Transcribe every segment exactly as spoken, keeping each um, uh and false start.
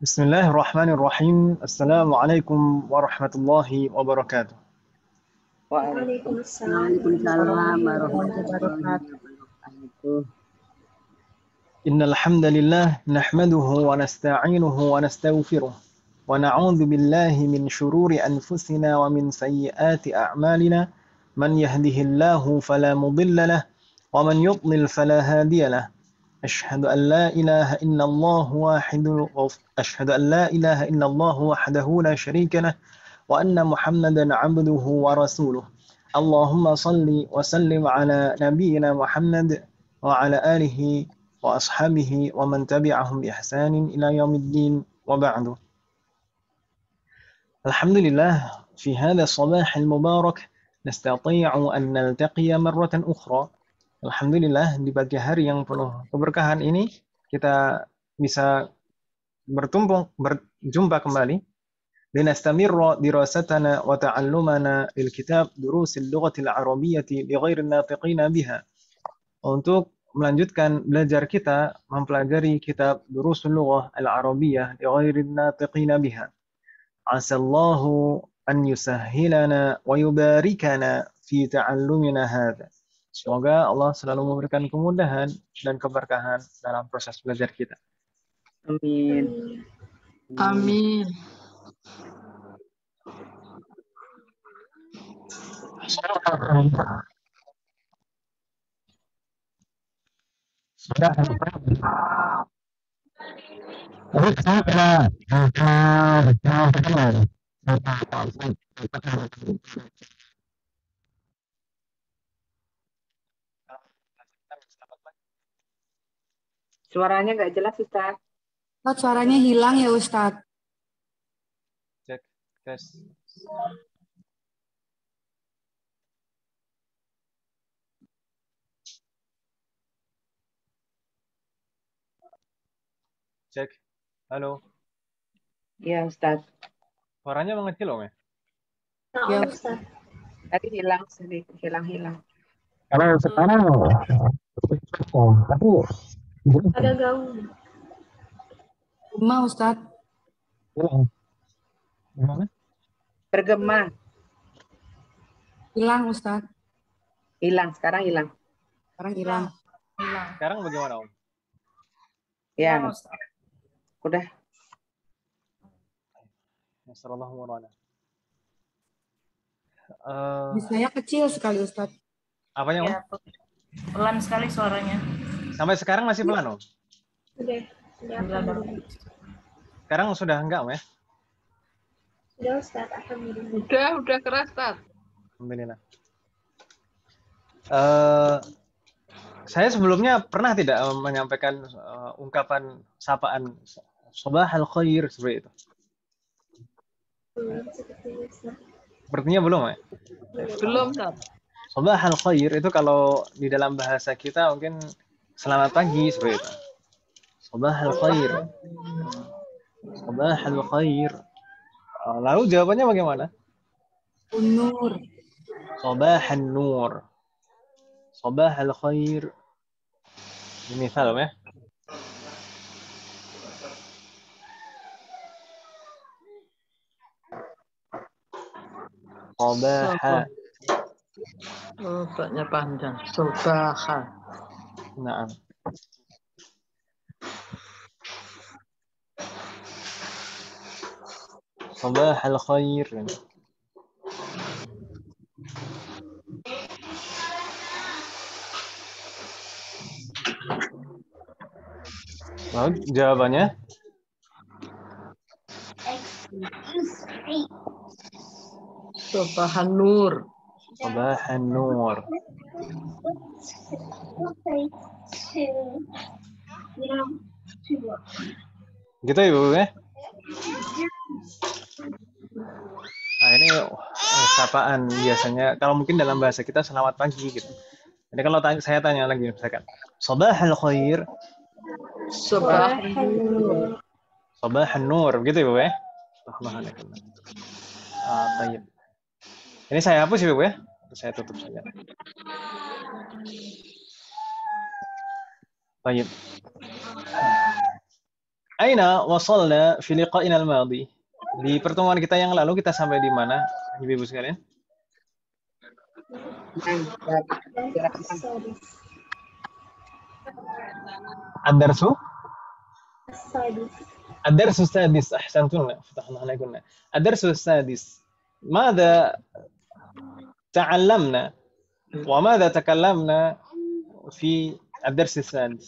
Bismillahirrahmanirrahim. Assalamualaikum warahmatullahi wabarakatuh. Waalaikumsalam warahmatullahi wabarakatuh. Innal hamdalillah nahmaduhu wa nasta'inuhu wa nastaghfiruh wa na'udzu billahi min shururi anfusina wa min sayyiati a'malina. Man yahdihillahu fala mudilla lahu wa man yudlil fala hadiya lahu. Asyhadu an la ilaha illallah wahidul asyhadu an la ilaha illallah wahdahu la syarika lah wa anna Muhammadan 'abduhu wa rasuluh. Allahumma salli wa sallim ala nabiyyina Muhammad wa ala alihi wa ashabihi wa man tabi'ahum bi ihsanin ila yaumiddin wa ba'du. Alhamdulillah fi hadha as-sabah al-mubarak nastati'u an naltaqiya marratan ukhra. Alhamdulillah di pagi hari yang penuh keberkahan ini kita bisa bertumpung berjumpa kembali linastamirra dirasatana wa ta'allumana lil kitab durusil lughatil arabiyyati bi ghairi natiqina biha, untuk melanjutkan belajar kita mempelajari kitab durusul lughah al arabiyyah bi ghairi natiqina biha. Asallahu an yusahhilana wa yubarikana fi ta'allumina hadha. Semoga Allah selalu memberikan kemudahan dan keberkahan dalam proses belajar kita. Amin. Amin. Suaranya nggak jelas, Ustaz. Ustaz, suaranya hilang ya, Ustaz. Cek, tes. Cek. Halo. Iya, Ustaz. Suaranya mengecil loh, ya? Ya, Ustaz. Tadi hilang, sedikit hilang-hilang. Kalau sekarang tapi ada gaung. Gema, Ustaz. hilang. Gimana? Bergema. Hilang, Ustaz. Hilang, sekarang hilang. Sekarang hilang. Sekarang bagaimana, Om? Ya, udah. Nasallallahu warana. Uh, Saya kecil sekali, Ustaz. apanya, Om? Ya, pelan sekali suaranya. Sampai sekarang masih pelan, Om? Sudah, sudah. Alhamdulillah. Sekarang sudah enggak, Om, ya? Sudah, Ustaz. Alhamdulillah. Udah, udah keras, Ustaz. Alhamdulillah. Uh, saya sebelumnya pernah tidak menyampaikan uh, ungkapan sapaan sabahal khair seperti itu? Belum, sepertinya, Ustaz. Sepertinya belum, ya? Belum, Ustaz. Sabahal khair itu kalau di dalam bahasa kita mungkin selamat pagi seperti itu. Sabahal khair. Sabahal khair. Uh, lalu jawabannya bagaimana? Nur. Sabahan nur. Sabahal khair. Ini misal, ya? Sabaha. Oh, baknya panjang. Sobaha. Naam. Sabahal khair. Lalu jawabannya? Sobahan nur. Sabahan nur. Gitu ya, Bu, ya? Nah, ini eh, sapaan biasanya. Kalau mungkin dalam bahasa kita selamat pagi gitu. Jadi kalau tanya, saya tanya lagi misalkan, sabahal khair. Sobahan nur. Sabahan nur, gitu ya, Bu, ya? Alhamdulillah. Ah, tayyib. Ini saya hapus ya, Bu, ya? Saya tutup saja. Tayyib. Aina wasalna fi liqa'ina al-madi. Di pertemuan kita yang lalu kita sampai di mana, Ibu-ibu sekalian? السادس Ad-darsu? السادس الدرس السادس أحسنتن فتحنا عليكن الدرس السادس ماذا تعلمنا وماذا تكلمنا في الدرس السادس.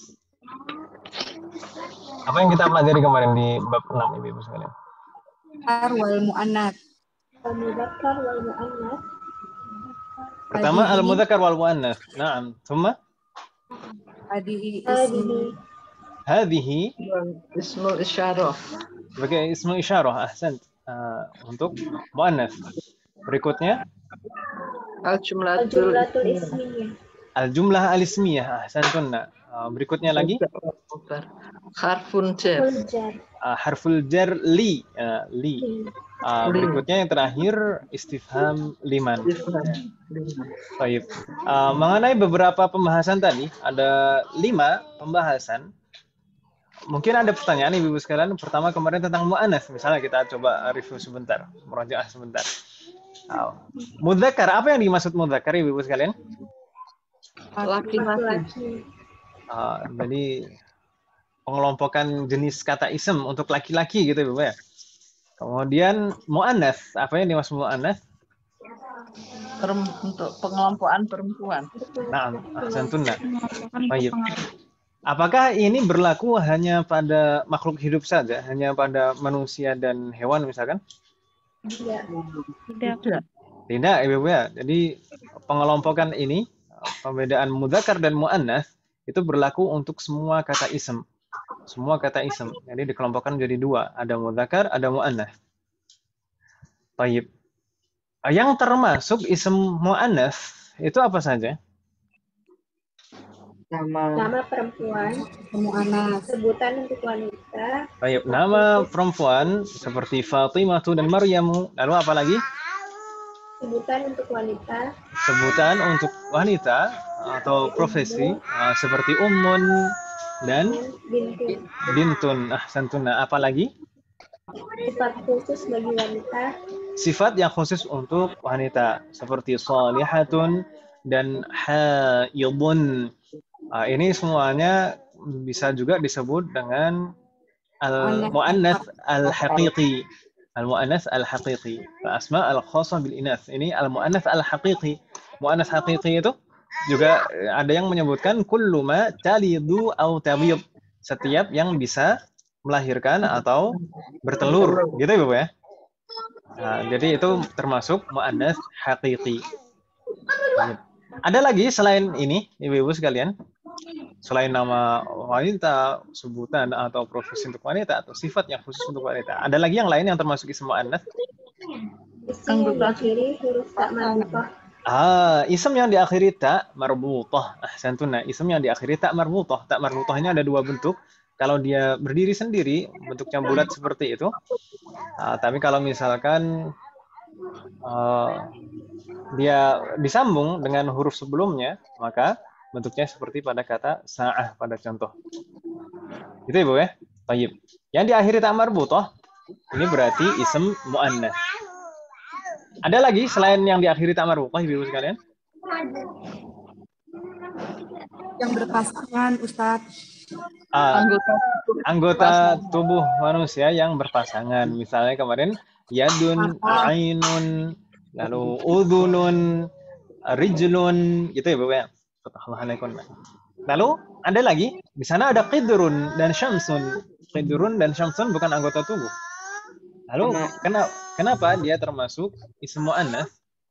Apa yang kita pelajari kemarin di bab enam, Ibu sekalian? wal mu'annats. المذكر والمؤنث. Pertama al-mudzakkar wal muannats. Naam. Thumma Hadihi هذه hadhihi Ismul isyarah. sebagai ismu isyarah. Ahsant. Uh, untuk muannats. Berikutnya Al-jumlatul الجملة الاسمية. al-jumlah al-ismiyah. Ahsantunna. Uh, berikutnya lagi harfun jar. والجر. uh, harful jar li. Uh, li. Uh, berikutnya yang terakhir istifham liman. Baik. Uh, mengenai beberapa pembahasan tadi ada lima pembahasan. Mungkin ada pertanyaan Ibu sekalian. Pertama kemarin tentang mu'annats. Misalnya kita coba review sebentar, murajaah sebentar. Uh, mudzakkar, apa yang dimaksud mudzakkar Ibu sekalian? Laki-laki. Uh, jadi pengelompokan jenis kata ism untuk laki-laki gitu Ibu ya. Kemudian mu'annats, apa yang dimaksud mu'annats? Untuk pengelompokan perempuan. Nah, ahsantunna. Baik. Apakah ini berlaku hanya pada makhluk hidup saja, hanya pada manusia dan hewan misalkan? Tidak. Tidak. Tidak, Ibu ya. Jadi pengelompokan ini, pembedaan mudzakkar dan mu'annats itu berlaku untuk semua kata ism. Semua kata ism. Jadi dikelompokkan menjadi dua, ada mudzakkar, ada mu'annats. Baik. Yang termasuk ism mu'annats itu apa saja? Nama Nama perempuan, Mu'annats. sebutan untuk wanita, Baik, nama perempuan seperti Fatimah dan Maryamu. Lalu apa lagi? sebutan untuk wanita, Sebutan untuk wanita atau profesi uh, seperti ummun dan bintu. bintun. Ahsantuna. Apa lagi? Sifat khusus bagi wanita, Sifat yang khusus untuk wanita seperti salihatun dan haidun. Uh, ini semuanya bisa juga disebut dengan al-mu'annats al-haqiqi. Al-mu'annats al-haqiqi. Asma al-khassah bil inath. Ini al-mu'annats al-haqiqi. Mu'annats haqiqi itu juga ada yang menyebutkan kullu ma talidu au tabid. Setiap yang bisa melahirkan atau bertelur. Gitu Ibu ya. Nah, jadi itu termasuk mu'annats haqiqi. Ada lagi selain ini, Ibu-ibu sekalian? Selain nama wanita, sebutan atau profesi untuk wanita atau sifat yang khusus untuk wanita. Ada lagi yang lain yang termasuk ism mu'annats? isim yang diakhiri huruf tak marbutah. Ah, ism yang diakhiri tak marbutah. Ahsantuna. Ism yang diakhiri tak marbutah. Tak marbutahnya ada dua bentuk. Kalau dia berdiri sendiri, bentuknya bulat seperti itu. Ah, tapi kalau misalkan uh, dia disambung dengan huruf sebelumnya, maka bentuknya seperti pada kata sa'ah pada contoh. Gitu Ibu ya? Baik. Yang diakhiri tak marbutah, ini berarti ism mu'annats. Ada lagi selain yang diakhiri tak marbutah, Ibu sekalian? Yang berpasangan, Ustadz. Ah, Anggota anggota tubuh manusia yang berpasangan. Misalnya kemarin yadun, ainun, lalu udhunun, rijlun, gitu ya, Bu ya. Lalu ada lagi di sana ada qidrun dan syamsun. Qidrun dan syamsun bukan anggota tubuh. Lalu kenapa kenapa dia termasuk ism mu'annats?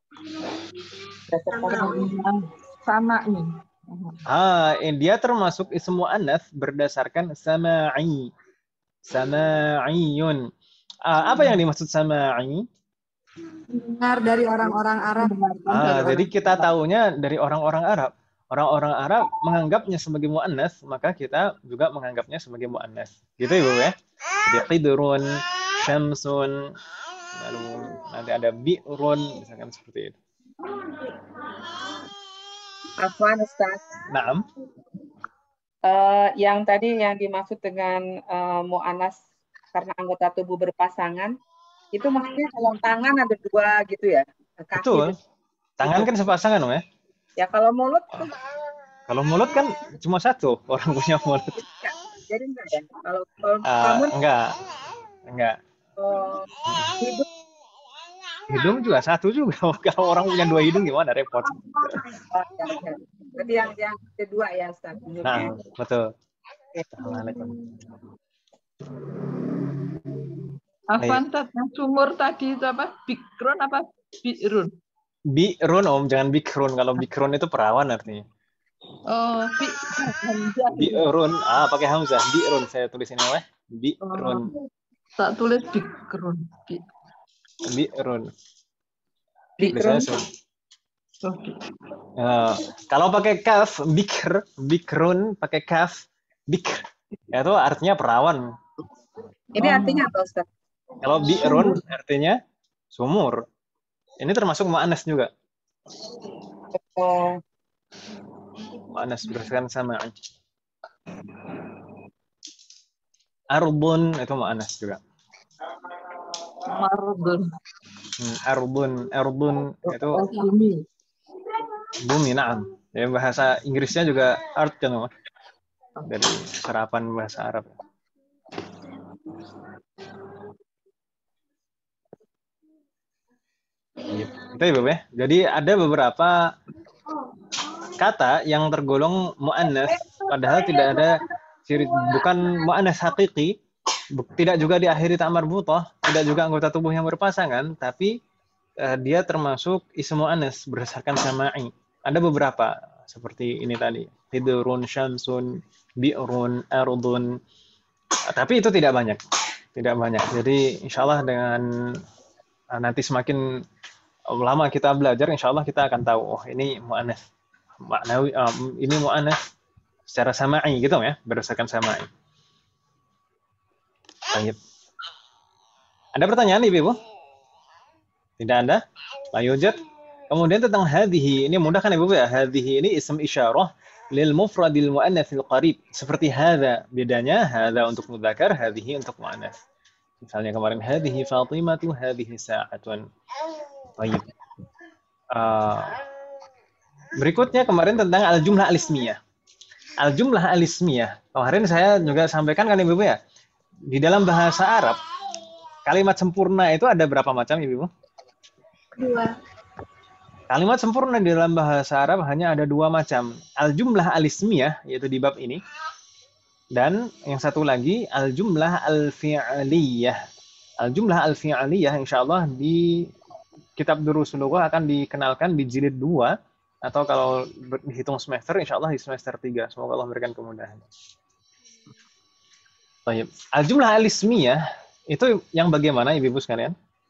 sama nih. Ah, dia termasuk ism mu'annats berdasarkan sama'i. Sama'iyun. Ah, apa yang dimaksud sama'i? Dengar dari orang-orang Arab. Ah, jadi kita tahunya dari orang-orang Arab. Orang-orang Arab menganggapnya sebagai mu'annats, maka kita juga menganggapnya sebagai mu'annats. Gitu Ibu ya. Jadi qidrun, syamsun, lalu nanti ada bi'run, misalkan seperti itu. Afwan Ustaz. Naam. Eh, yang tadi yang dimaksud dengan eh, mu'anas karena anggota tubuh berpasangan, itu maksudnya kalau tangan ada dua gitu ya, kaki Betul. itu. Tangan Itu. kan sepasangan, Om ya. Ya kalau mulut tuh Kalau mulut kan cuma satu orang punya mulut. enggak. Jadi enggak ya. Kalau kalau Uh, kamu enggak, enggak. oh, hidup Hidung juga satu juga. Kalau orang punya dua hidung gimana, repot. oh, ya, ya. Berarti yang yang kedua ya, Ustaz. Nah, betul. Oke. Assalamualaikum. Avantat yang sumur tadi itu apa? Bikrun apa birun? Bi'run, Om, jangan bikrun. Kalau bikrun itu perawan artinya. Oh, bi hamzah. Bi'run, ah pakai hamzah. Bi'run saya tulis ini, Weh. Bi'run. Oh, tak tulis bikrun. Bi. Bi'run. Bikrun. Tulisannya sun. Oke. Uh, kalau pakai kaf, bikr, bikrun, pakai kaf, bikr. Itu artinya perawan. Ini artinya apa, Ustaz? Kalau bi'run artinya sumur. Ini termasuk mu'annas juga. Oh, Mu'annas berdasarkan sama. Arbun itu mu'annas juga. Mardun. Hmm, arbun, arbun itu Bumi. bumi, na'am. Ya, bahasa Inggrisnya juga art kan, Om. Dari serapan bahasa Arab. Itu ya, Bapak ya. Jadi ada beberapa kata yang tergolong mu'annas padahal tidak ada ciri, bukan mu'annas hakiki, tidak juga diakhiri ta' marbutah, tidak juga anggota tubuh yang berpasangan, tapi uh, dia termasuk ism mu'annas berdasarkan sama'i. Ada beberapa seperti ini tadi, hidrun, syamsun, bi'run, ardun. Tapi itu tidak banyak. Tidak banyak. Jadi insyaallah dengan uh, nanti semakin lama kita belajar, insya Allah kita akan tahu, oh ini mu'annas maknawi, um, ini mu'annas secara sama'i gitu ya, berdasarkan sama'i. Baik. Ada pertanyaan Ibu? Tidak ada? Layujad. Kemudian tentang hadhihi, ini mudah kan Ibu ya? Hadhihi ini ism isyarah lil mufradil mu'annatsil qarib. Seperti hadza, bedanya hadza untuk mudzakkar, hadhihi untuk mu'annas. Misalnya kemarin hadhihi Fatimatu, hadhihi sa'atun. Baik. Uh, berikutnya kemarin tentang al-jumlah al-ismiyah. Al-jumlah al-ismiyah. Kemarin saya juga sampaikan kan Ibu ya. Di dalam bahasa Arab, kalimat sempurna itu ada berapa macam Ibu? Dua. Kalimat sempurna di dalam bahasa Arab hanya ada dua macam. Al-jumlah al-ismiyah, yaitu di bab ini. Dan yang satu lagi, al-jumlah al-fi'aliyah. Al-jumlah al-fi'aliyah insyaallah di Kitab Durusul Lughah akan dikenalkan di jilid dua, atau kalau dihitung semester, insya Allah di semester tiga. Semoga Allah memberikan kemudahan. Baik. Al-jumlah al-ismiyah, itu yang bagaimana Ibu-Ibu sekalian?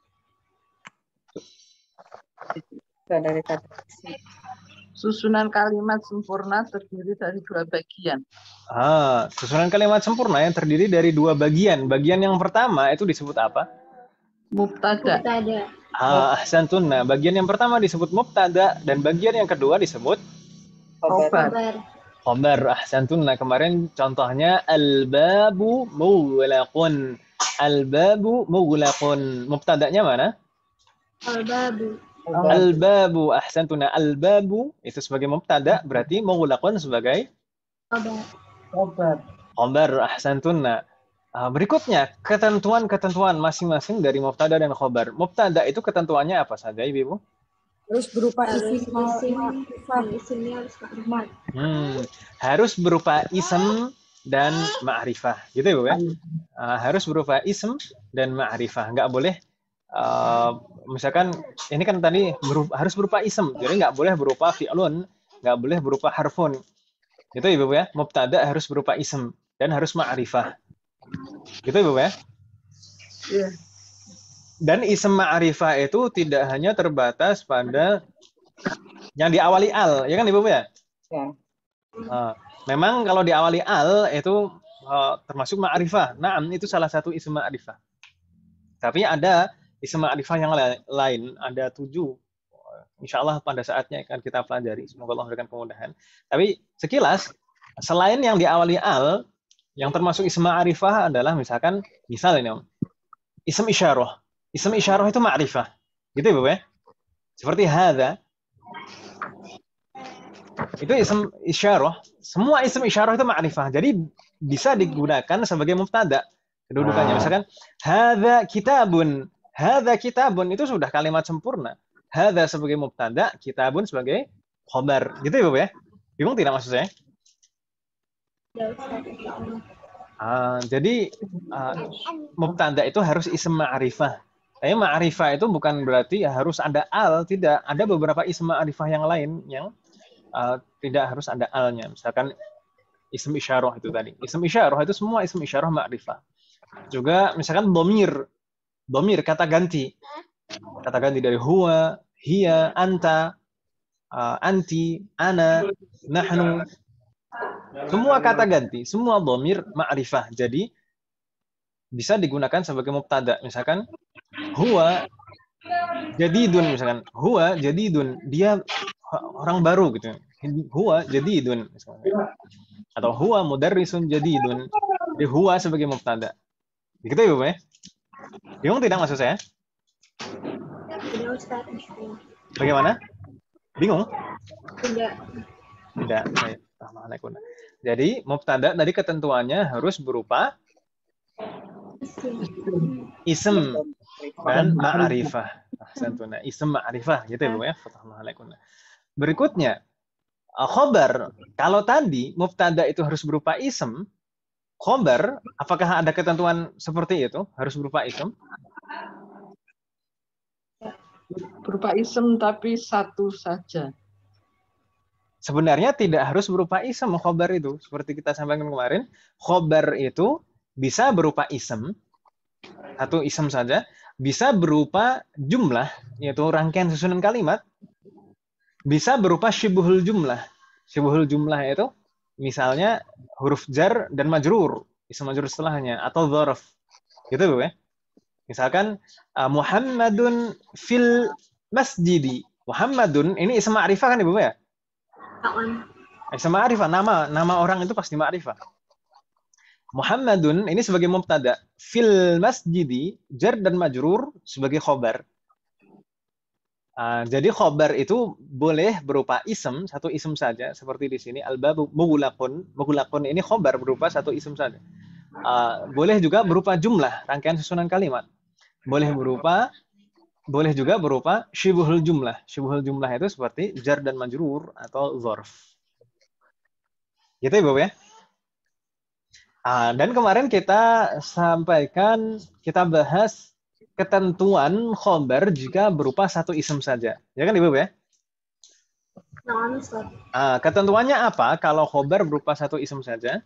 dari kata Susunan kalimat sempurna terdiri dari dua bagian. Ah, susunan kalimat sempurna yang terdiri dari dua bagian. Bagian yang pertama itu disebut apa? Mubtada. Mubtada. Ah, ahsantun. Nah, bagian yang pertama disebut mubtada dan bagian yang kedua disebut Khobar. Kabar. khabar. Ahsantun. Nah, kemarin contohnya al-babu mughlaqun. Al-babu mughlaqun. Mubtadanya mana? Al-babu. Al-babu. Ahsantun. Al-babu itu sebagai mubtada, berarti mughlaqun sebagai Kabar. Khobar. khabar. Ahsantun. Nah, Uh, berikutnya, ketentuan-ketentuan masing-masing dari mubtada dan khobar. Mubtada itu ketentuannya apa saja, Ibu? Harus berupa Harus isim isim, ma'rifah. isimnya harus ma'rifah. Hmm, harus berupa ism dan ma'rifah. Gitu, Ibu ya? Uh, harus berupa ism dan ma'rifah. Nggak boleh, uh, misalkan, ini kan tadi berupa, harus berupa ism. Jadi nggak boleh berupa fi'lun, nggak boleh berupa harfun. Gitu, Ibu ya? Mubtada harus berupa ism dan harus ma'rifah. Gitu Ibu ya? Iya. Dan ism ma'rifah itu tidak hanya terbatas pada yang diawali al, ya kan Ibu ya? ya. Uh, memang kalau diawali al itu uh, termasuk ma'rifah. Naam, itu salah satu ism ma'rifah. Tapi ada ism ma'rifah yang lain, ada tujuh. Insya Allah pada saatnya akan kita pelajari. Semoga Allah memberikan kemudahan. Tapi sekilas, Selain yang diawali al, yang termasuk ism ma'rifah adalah misalkan, misal ini Om, ism isyarah. Ism isyarah itu ma'rifah. Gitu ya, Bu ya? Seperti hadza. Itu ism isyarah. Semua ism isyarah itu ma'rifah. Jadi bisa digunakan sebagai mubtada. Kedudukannya misalkan hadza kitabun. Hadza kitabun itu sudah kalimat sempurna. Hadza sebagai mubtada, kitabun sebagai khobar. Gitu ya, Bu ya? Bingung tidak maksud saya? Ya, Ustaz. Ah, jadi ah, mubtada itu harus ism ma'rifah. Tapi ma'rifah itu bukan berarti ya harus ada al, tidak. Ada beberapa ism ma'rifah yang lain yang uh, tidak harus ada alnya. Misalkan ism isyarah itu tadi. Ism isyarah itu semua ism isyarah ma'rifah. Juga misalkan domir. Domir, kata ganti. Kata ganti dari huwa, hiya, anta, uh, anti, ana, nahnu. Semua kata ganti, semua domir ma'rifah. Jadi bisa digunakan sebagai mubtada. Misalkan huwa jadidun, misalkan huwa jadidun, dia orang baru gitu. Huwa jadidun misalkan. Atau huwa mudarrisun jadidun. Jadi huwa sebagai mubtada. Begitu ya, Bu ya? Bingung tidak maksud saya? Tidak, Ustaz. Insyaallah. Bagaimana? Bingung? Tidak. Tidak. Baik. Jadi mubtada tadi ketentuannya harus berupa ism dan ma'rifah. Ahsantuna. Ism ma'rifah gitu ya, Bu ya. Berikutnya khobar. Kalau tadi mubtada itu harus berupa ism, khobar, apakah ada ketentuan seperti itu? Harus berupa ism? Berupa ism tapi satu saja. Sebenarnya tidak harus berupa ism khobar itu. Seperti kita sampaikan kemarin, khobar itu bisa berupa ism, satu ism saja, bisa berupa jumlah, yaitu rangkaian susunan kalimat, bisa berupa syibhul jumlah. Syibhul jumlah itu misalnya huruf jar dan majrur, ism majrur setelahnya, atau dzaraf. Gitu, Bu ya. Misalkan Muhammadun fil masjidi. Muhammadun ini ism ma'rifah kan, Ibu ya? Ism ma'rifah, nama nama orang itu pasti ma'rifah. Muhammadun ini sebagai mubtada, fil masjidi jar dan majrur sebagai khobar. Uh, jadi khobar itu boleh berupa ism, satu ism saja, seperti di sini al-babu mughlaqun. Mughlaqun ini khobar berupa satu ism saja. Uh, boleh juga berupa jumlah, rangkaian susunan kalimat. Boleh berupa boleh juga berupa syibhul jumlah. Syibhul jumlah itu seperti jar dan majrur atau dzarf. Gitu ya, Bu ya? Ah, dan kemarin kita sampaikan, kita bahas ketentuan khobar jika berupa satu ism saja. Ya kan, Ibu ya? Nah, Ustaz. Ah, ketentuannya apa kalau khobar berupa satu ism saja?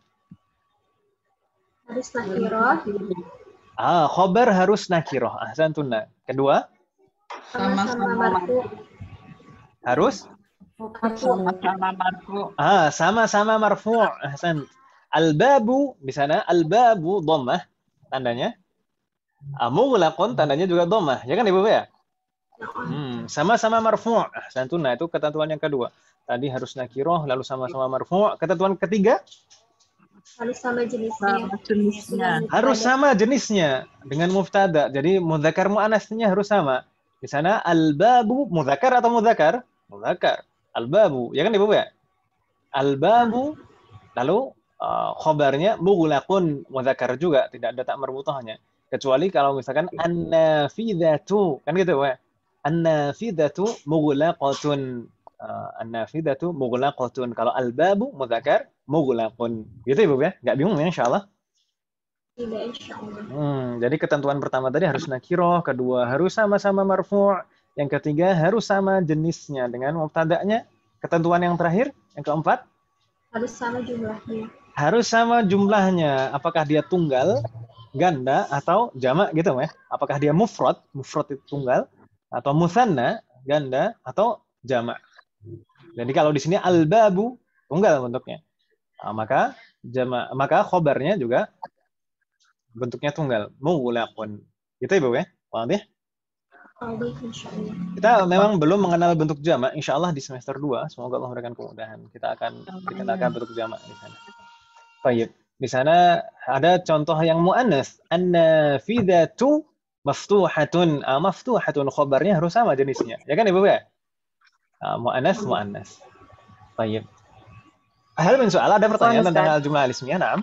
Harus nakirah. Ah, khobar harus nakirah. Ahsantuna. Kedua? Sama-sama marfu. Harus? Sama-sama marfu. Ah, sama-sama marfu'. Ahsan. Al-babu di sana al-babu dhammah tandanya. Ah, mughlaqun tandanya juga dhammah. Ya kan, Ibu ya? Hmm, sama-sama marfu'. Ahsantuna, itu ketentuan yang kedua. Tadi harus nakirah lalu sama-sama marfu'. Ketentuan ketiga? Harus sama jenisnya. Sama jenisnya. Harus sama jenisnya dengan mubtada. Jadi mudzakar muannasnya harus sama. Di sana al-babu mudzakar atau mudzakar? Mudzakar. Al-babu, ya kan, Ibu ya? Al-babu lalu uh, khobarnya mughlaqun, mudzakar juga, tidak ada tak marbutahnya. Kecuali kalau misalkan an-nafidatu, kan gitu ya. An-nafidatu mughlaqatun. Uh, an-nafidatu mughlaqatun. Kalau al-babu mudzakar mughlaqun. Gitu Ibu ya? Enggak bingung ya, insyaallah. Tidak, insyaallah. Hmm, jadi ketentuan pertama tadi harus nakirah, kedua harus sama-sama marfu', yang ketiga harus sama jenisnya dengan mubtada'nya. Ketentuan yang terakhir, yang keempat, Harus sama jumlahnya. harus sama jumlahnya. Apakah dia tunggal, ganda, atau jamak gitu ya? Apakah dia mufrad, mufrad itu tunggal, atau mutsanna, ganda, atau jamak. Jadi kalau di sini al-babu tunggal bentuknya. Nah, maka jamak, maka khobarnya juga bentuknya tunggal, mughlaqun. Gitu Ibu ya? Paham ya? Kita memang belum mengenal bentuk jamak. Insya Allah di semester dua, semoga Allah memberikan kemudahan. Kita akan kita akan bentuk jamak di sana. Baik. Di sana ada contoh yang muannas. An-nafidatu maftuhatun. Ah, maftuhatun khabarnya harus sama jenisnya. Ya kan Ibu ya? Ah, muannas muannas. Baik. Hal min soal ada pertanyaan Ustaz. tentang al-jumlah al-ismiyah? Naam.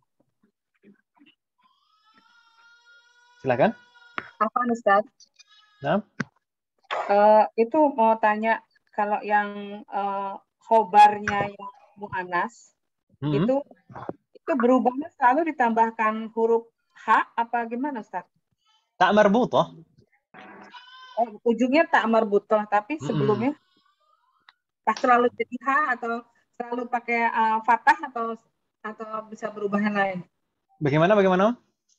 Silakan. Apa Ustaz? Naam. Eh, itu mau tanya kalau yang eh, khobarnya yang mu'anas Hmm. itu itu berubahnya selalu ditambahkan huruf H apa gimana Ustaz? Tak marbutah. Oh, ujungnya tak marbutoh tapi Hmm. sebelumnya pas selalu jadi H atau selalu pakai eh, fathah atau atau bisa berubah yang lain? Bagaimana bagaimana?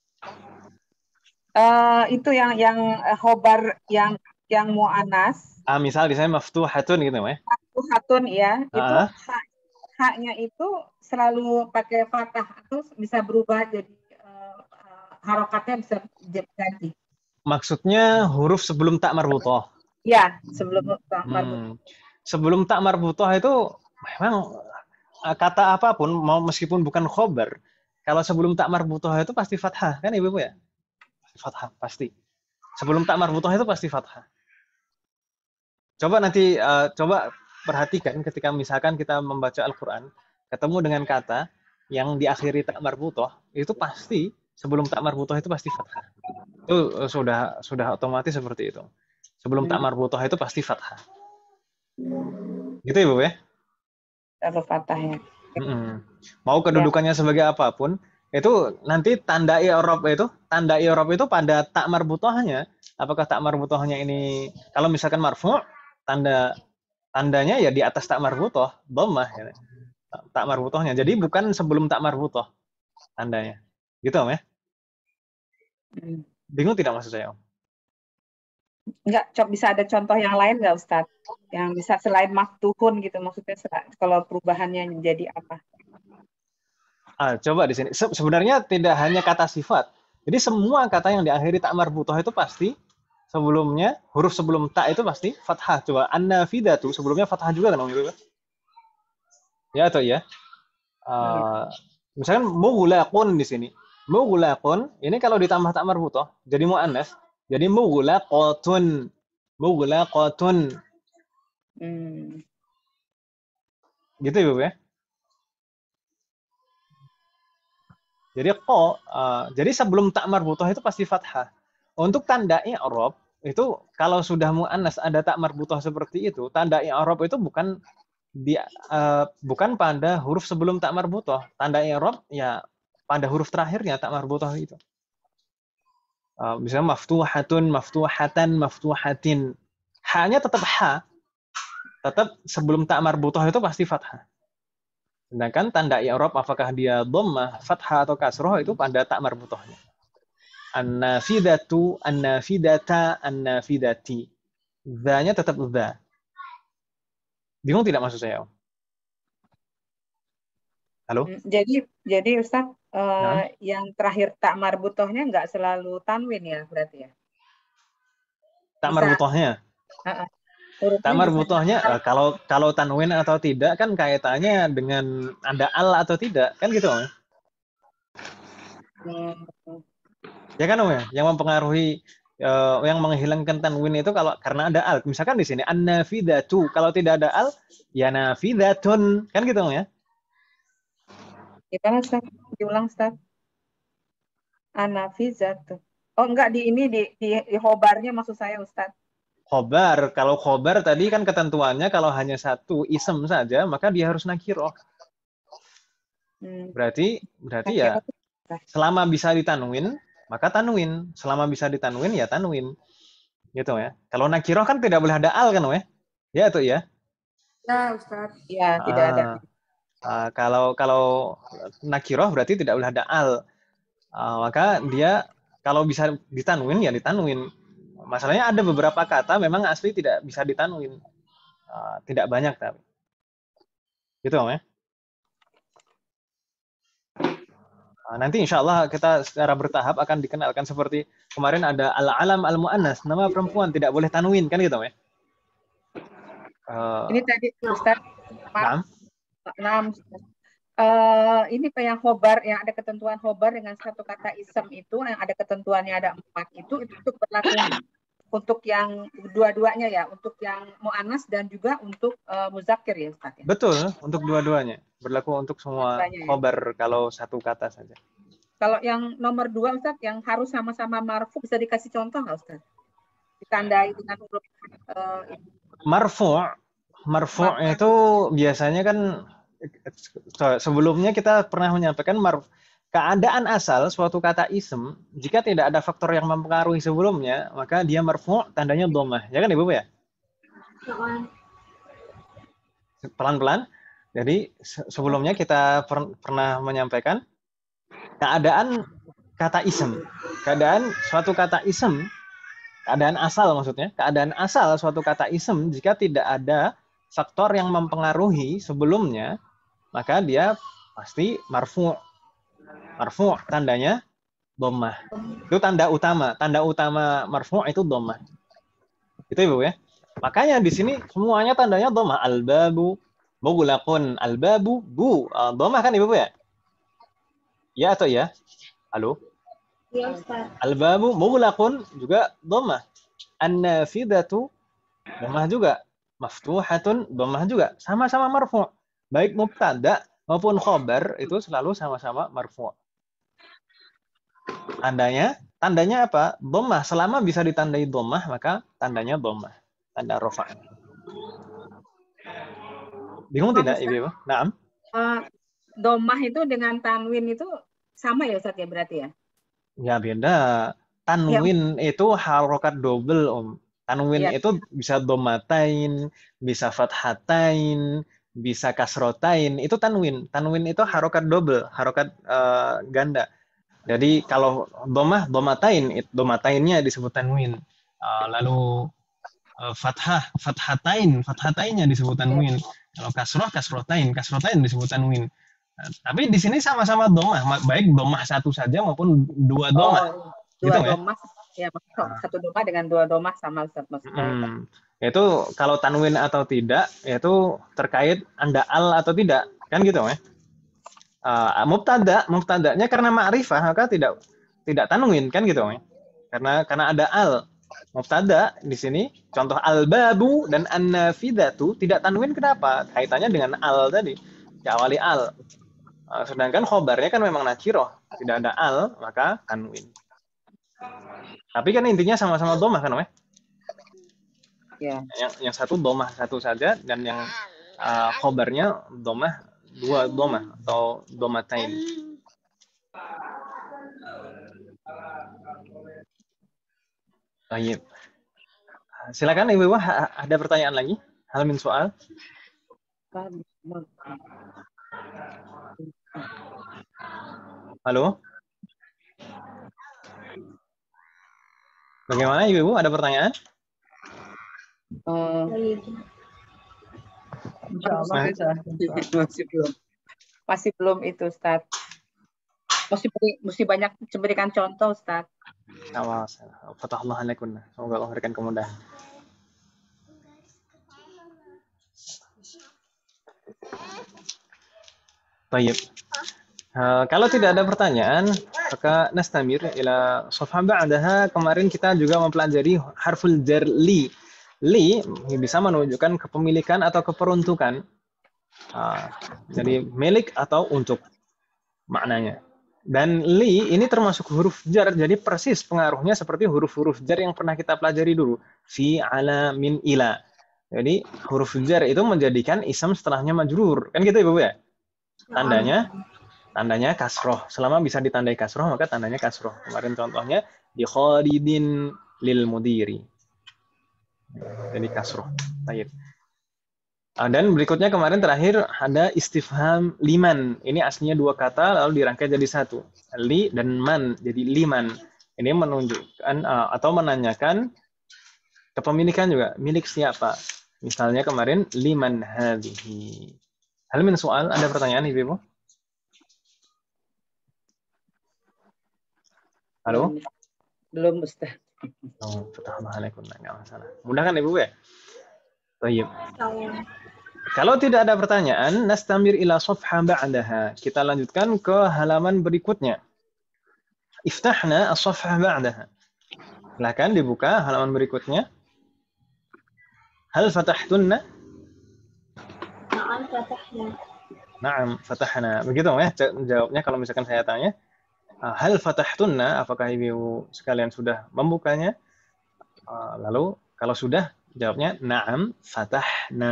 Eh, itu yang yang eh, khobar yang yang mu'anas Ah, misal di sana maftuhatun gitu ya. hatun ya, itu Ah. hak haknya itu selalu pakai fathah atau bisa berubah jadi uh, uh, harokatnya bisa ganti. Maksudnya huruf sebelum tak marbutah. Ya, sebelum tak Hmm. marbutah. Sebelum tak marbutah itu memang eh, kata apapun mau meskipun bukan khobar, kalau sebelum tak marbutah itu pasti fathah kan Ibu ya? Fathah pasti. Sebelum tak marbutah itu pasti fathah. Coba nanti uh, coba perhatikan ketika misalkan kita membaca Al-Qur'an, ketemu dengan kata yang diakhiri tak marbutah, itu pasti sebelum tak marbutah itu pasti fathah. Itu uh, sudah sudah otomatis seperti itu. Sebelum tak marbutah itu pasti fathah. Gitu Ibu ya? Atau fathahnya. Mm-mm. Mau kedudukannya sebagai apapun, itu nanti tanda i'rab itu, tanda i'rab itu pada tak marbutahnya. Apakah tak marbutahnya ini kalau misalkan marfu', tanda tandanya ya di atas tak marbutah, dhammah ya. Tak marbutahnya. Jadi bukan sebelum tak marbutah tandanya. Gitu Om ya? Hmm. Bingung tidak maksud saya Om? Enggak, bisa ada contoh yang lain nggak Ustadz? Yang bisa selain maftuhun gitu, maksudnya kalau perubahannya menjadi apa? Ah, coba di sini. Se- sebenarnya tidak hanya kata sifat. Jadi semua kata yang diakhiri tak marbutah itu pasti sebelumnya huruf sebelum tak itu pasti fathah. Coba an-nafidatu sebelumnya fathah juga kan Om itu? Ya atau ya? Uh, misalkan mughlaqun di sini. Mughlaqun ini kalau ditambah tak marbutah jadi muannas. Jadi mughlaqatun. Mughlaqatun. Hmm. Gitu Ibu ya? Jadi qa, uh, jadi sebelum tak marbutah itu pasti fathah. Untuk tanda i'rab itu kalau sudah muannas ada tak marbutah seperti itu, tanda i'rab itu bukan di uh, bukan pada huruf sebelum tak marbutah. Tanda i'rab ya pada huruf terakhirnya tak marbutah itu. Uh, misalnya maftuhatun, maftuhatan, maftuhatin. H-nya tetap H. Tetap sebelum tak marbutah itu pasti fathah. Sedangkan tanda i'rab apakah dia dhammah, fathah atau kasroh itu pada tak marbutahnya. An-nafidatu, an-nafidata, an-nafidati. Dha-nya tetap dha. Bingung tidak maksud saya? Halo? Jadi jadi Ustaz uh, Nah. yang terakhir tak marbutohnya nggak selalu tanwin ya berarti ya? Tak marbutahnya. Uh, tak marbutahnya uh, kalau kalau tanwin atau tidak kan kaitannya dengan ada al atau tidak kan gitu Om? Hmm. Ya kan Om ya? Yang mempengaruhi uh, yang menghilangkan tanwin itu kalau karena ada al. Misalkan di sini an-nafidatu, kalau tidak ada al ya nafidatun kan gitu Om ya? Gimana Ustaz? Diulang Ustaz. An-nafizatu. Oh enggak di ini di di, di khobarnya maksud saya Ustaz. Khobar, kalau khobar tadi kan ketentuannya kalau hanya satu isem saja maka dia harus nakiroh. Hmm. Berarti berarti ya selama bisa ditanwin maka tanwin, selama bisa ditanwin ya tanwin. Gitu ya. Kalau nakiroh kan tidak boleh ada al kan ya? Ya itu ya. Ya Ustaz. Ya, tidak ada. Uh, kalau kalau nakiroh berarti tidak boleh ada al. Uh, maka dia kalau bisa ditanwin ya ditanwin. Masalahnya ada beberapa kata memang asli tidak bisa ditanwin. Uh, tidak banyak tapi. Gitu Om ya. Nah, nanti insya Allah kita secara bertahap akan dikenalkan seperti kemarin ada al-alam al-mu'annas, nama perempuan tidak boleh tanwin, kan gitu ya? Uh, Ini tadi Ustaz, Naam. Naam, uh, ini Pak yang khobar, yang ada ketentuan khobar dengan satu kata isem itu, yang ada ketentuannya ada empat itu, itu untuk berlaku untuk yang dua-duanya ya, untuk yang mu'annas dan juga untuk uh, muzakir ya Ustaz ya? Betul, untuk dua-duanya. Berlaku untuk semua Dua-duanya, ya. khobar kalau satu kata saja. Kalau yang nomor dua Ustaz, yang harus sama-sama marfu, bisa dikasih contoh nggak Ustaz? Ditandai dengan huruf uh, marfu' marfu' itu biasanya kan sebelumnya kita pernah menyampaikan marfu' keadaan asal suatu kata ism jika tidak ada faktor yang mempengaruhi sebelumnya maka dia marfu' tandanya dhammah, ya kan Ibu ya? Pelan-pelan. Jadi sebelumnya kita per pernah menyampaikan keadaan kata ism, keadaan suatu kata ism, keadaan asal maksudnya, keadaan asal suatu kata ism jika tidak ada faktor yang mempengaruhi sebelumnya, maka dia pasti marfu'. Marfu' tandanya dhammah. Itu tanda utama, tanda utama marfu' itu dhammah. Itu Ibu ya. Makanya di sini semuanya tandanya dhammah. Al-babu mughlaqun, al-babu bu, uh, dhammah kan Ibu ya? Ya atau ya? Halo? Iya, Ustaz. Al-babu mughlaqun juga dhammah. An-nafidatu dhammah juga. Maftuhatun dhammah juga. Sama-sama marfu'. Baik mubtada maupun khobar itu selalu sama-sama marfu'. Tandanya, tandanya apa? Dhammah. Selama bisa ditandai dhammah, maka tandanya dhammah. Tanda rafa'. Bingung tidak, Ibu? Naam. Uh, dhammah itu dengan tanwin itu sama ya Ustaz ya berarti ya? Ya beda. Tanwin ya. Itu harokat double Om. Tanwin ya. Itu bisa dhammatain, bisa fathatain, bisa kasrotain. Itu tanwin. Tanwin itu harokat double, harokat uh, ganda. Jadi kalau dhammah, dhammatain, dhammatainnya disebut tanwin. Uh, lalu uh, fathah, fathatain, fathatainnya disebut tanwin. Ya. Kalau kasroh, kasrotain, kasrotain disebut tanwin. Nah, tapi di sini sama-sama dhammah, baik dhammah satu saja maupun dua dhammah. Oh, dua gitu dhammah, ya, ya satu dhammah dengan dua dhammah sama Ustaz maksudnya. Hmm. Itu kalau tanwin atau tidak, yaitu terkait anda al atau tidak, kan gitu ya. Uh, mubtada, mubtadanya karena ma'rifah maka tidak tidak tanwin, kan gitu ya. Karena karena ada al. Mubtada di sini contoh al-babu dan an-nafidatu tidak tanwin, kenapa? Kaitannya dengan al tadi. Diawali al. Uh, sedangkan khobarnya kan memang nakirah, tidak ada al, maka tanwin. Tapi kan intinya sama-sama dhammah kan, Weh? Ya. Yang yang satu dhammah satu saja dan yang uh, khobarnya dhammah dua dhammah atau dhammatain. Baik. Silakan Ibu, ada pertanyaan lagi? Hal min soal? Halo? Bagaimana Ibu? Ada pertanyaan? Uh, masih belum. Masih belum itu, Ustaz. Mesti mesti banyak memberikan contoh, Ustaz. Awas. Fatahullah alaikum. Semoga Allah berikan kemudahan. Baik. Uh, kalau tidak ada pertanyaan, maka nastamir ila safha ba'daha. Kemarin kita juga mempelajari harful jar li. Li bisa menunjukkan kepemilikan atau keperuntukan. Uh, jadi milik atau untuk maknanya. Dan li ini termasuk huruf jar, jadi persis pengaruhnya seperti huruf-huruf jar yang pernah kita pelajari dulu. Fi, ala, min, ila. Jadi huruf jar itu menjadikan ism setelahnya majrur. Kan gitu Ibu ya? Tandanya tandanya kasroh. Selama bisa ditandai kasroh, maka tandanya kasroh. Kemarin contohnya di khalidin lil mudiri. Jadi kasroh. Baik. Dan berikutnya kemarin terakhir ada istifham liman. Ini aslinya dua kata lalu dirangkai jadi satu. Li dan man jadi liman. Ini menunjukkan uh, atau menanyakan kepemilikan juga. Milik siapa? Misalnya kemarin liman hadhihi. Hal min soal, ada pertanyaan Ibu? Halo? Belum, Ustaz. Oh, Alaikum, nggak masalah. Mudah kan Ibu ya? Baik. Kalau tidak ada pertanyaan, nastamir ila safha ba'daha. Kita lanjutkan ke halaman berikutnya. Iftahna as-safha ba'daha. Silakan dibuka halaman berikutnya. Hal fatahtunna? Na'am fatahna. Na'am fatahna. Begitu ya jawabnya kalau misalkan saya tanya. Hal fatahtunna, apakah ibu sekalian sudah membukanya? Lalu kalau sudah, jawabnya na'am fatahna.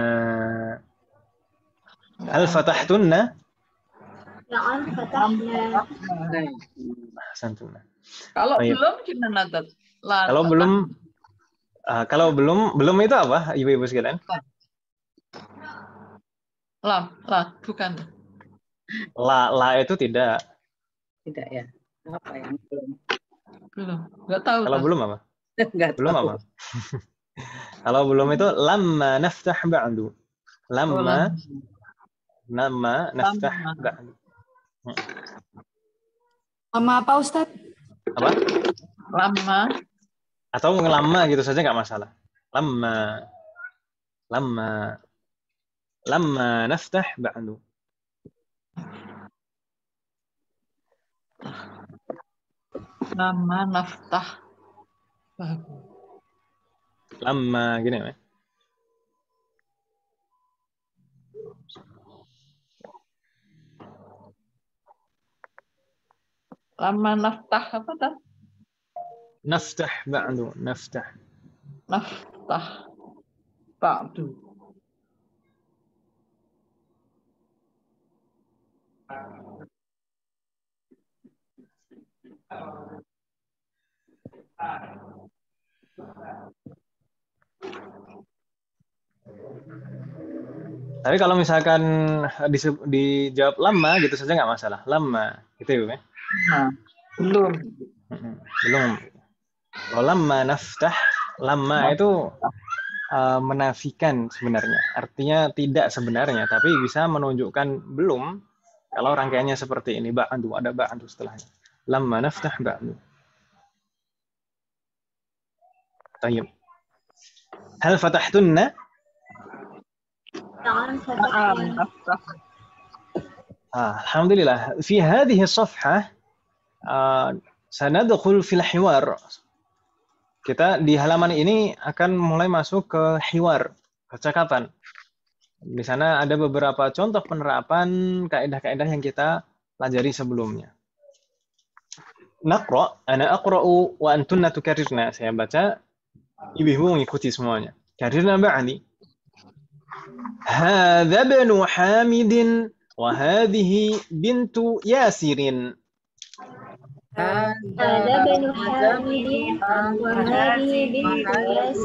Hal fatahtunna? Na'am fatahna. Ahsantunna. Kalau Baik. belum gimana, Tat? La- Kalau belum uh, kalau belum belum itu apa, ibu-ibu sekalian? Lam, la, bukan. La la itu tidak. Tidak ya. Apa yang belum? Belum. Nggak tahu. Kalau Tat. belum apa? Enggak Belum tahu. apa? Kalau belum itu lamma naftah ba'du. Oh, Lamma lam. lamma naftah Lamma. ba'du. Lama apa Ustaz? Apa? Lama. Atau ngelama gitu saja nggak masalah. Lamma lamma lamma naftah ba'du. Lama naftah. Bagus. Lamma gini ya. Lama naftah apa, Tat? Naftah ba'du, naftah. Naftah. Ba'du. Tapi kalau misalkan dise- dijawab lama gitu saja nggak masalah. Lama, gitu ya. Nah, belum. Mm-mm. Belum. Kalau lama naftah, lama itu uh, menafikan sebenarnya. Artinya tidak sebenarnya, tapi bisa menunjukkan belum. Kalau rangkaiannya seperti ini, ba'du, ada ba'du setelahnya. Lama naftah ba'du. Tayyib. Hal fatahtunna? Na'am Naam, fatahna. naftah. Ah, Alhamdulillah. Fi hadhihi safhah uh, sanadkhul fil hiwar. Kita di halaman ini akan mulai masuk ke hiwar, percakapan. Di sana ada beberapa contoh penerapan kaidah-kaidah yang kita pelajari sebelumnya. Naqra, ana aqra'u wa antunna tukarrirna. Saya baca, ibu-ibu mengikuti semuanya. Karirna ba'di. Hadza ibnu Hamidin wa hadhihi bintu Yasirin. Ada banu Hamidin wa hadhihi bintu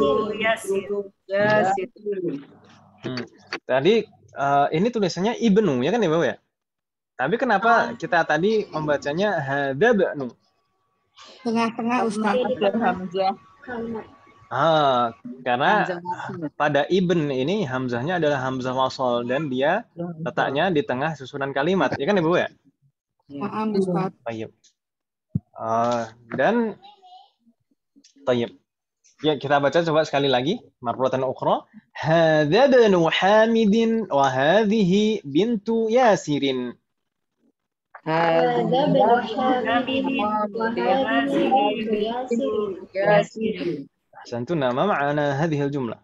Yasir. Hmm. Tadi uh, ini tulisannya ibnu ya kan ya Bapak ya? Tapi kenapa kita tadi membacanya hadza ibnu? Tengah-tengah Ustaz. Ada hamzah. Kalimat. Ah, karena Hamzah wasl. pada ibn ini hamzahnya adalah hamzah wasal dan dia letaknya di tengah susunan kalimat, ya kan Ibu ya? Maaf Ustaz. Tayyib. Uh, dan tayyib. Ya, kita baca coba sekali lagi, marratan ukhra. Hadza ibnu Hamidin wa hadhihi bintu Yasirin. Ada banu Hamidin wa hadhihi bintu Yasir. Ahsantuna, ma ma'ana hadhihi al-jumlah?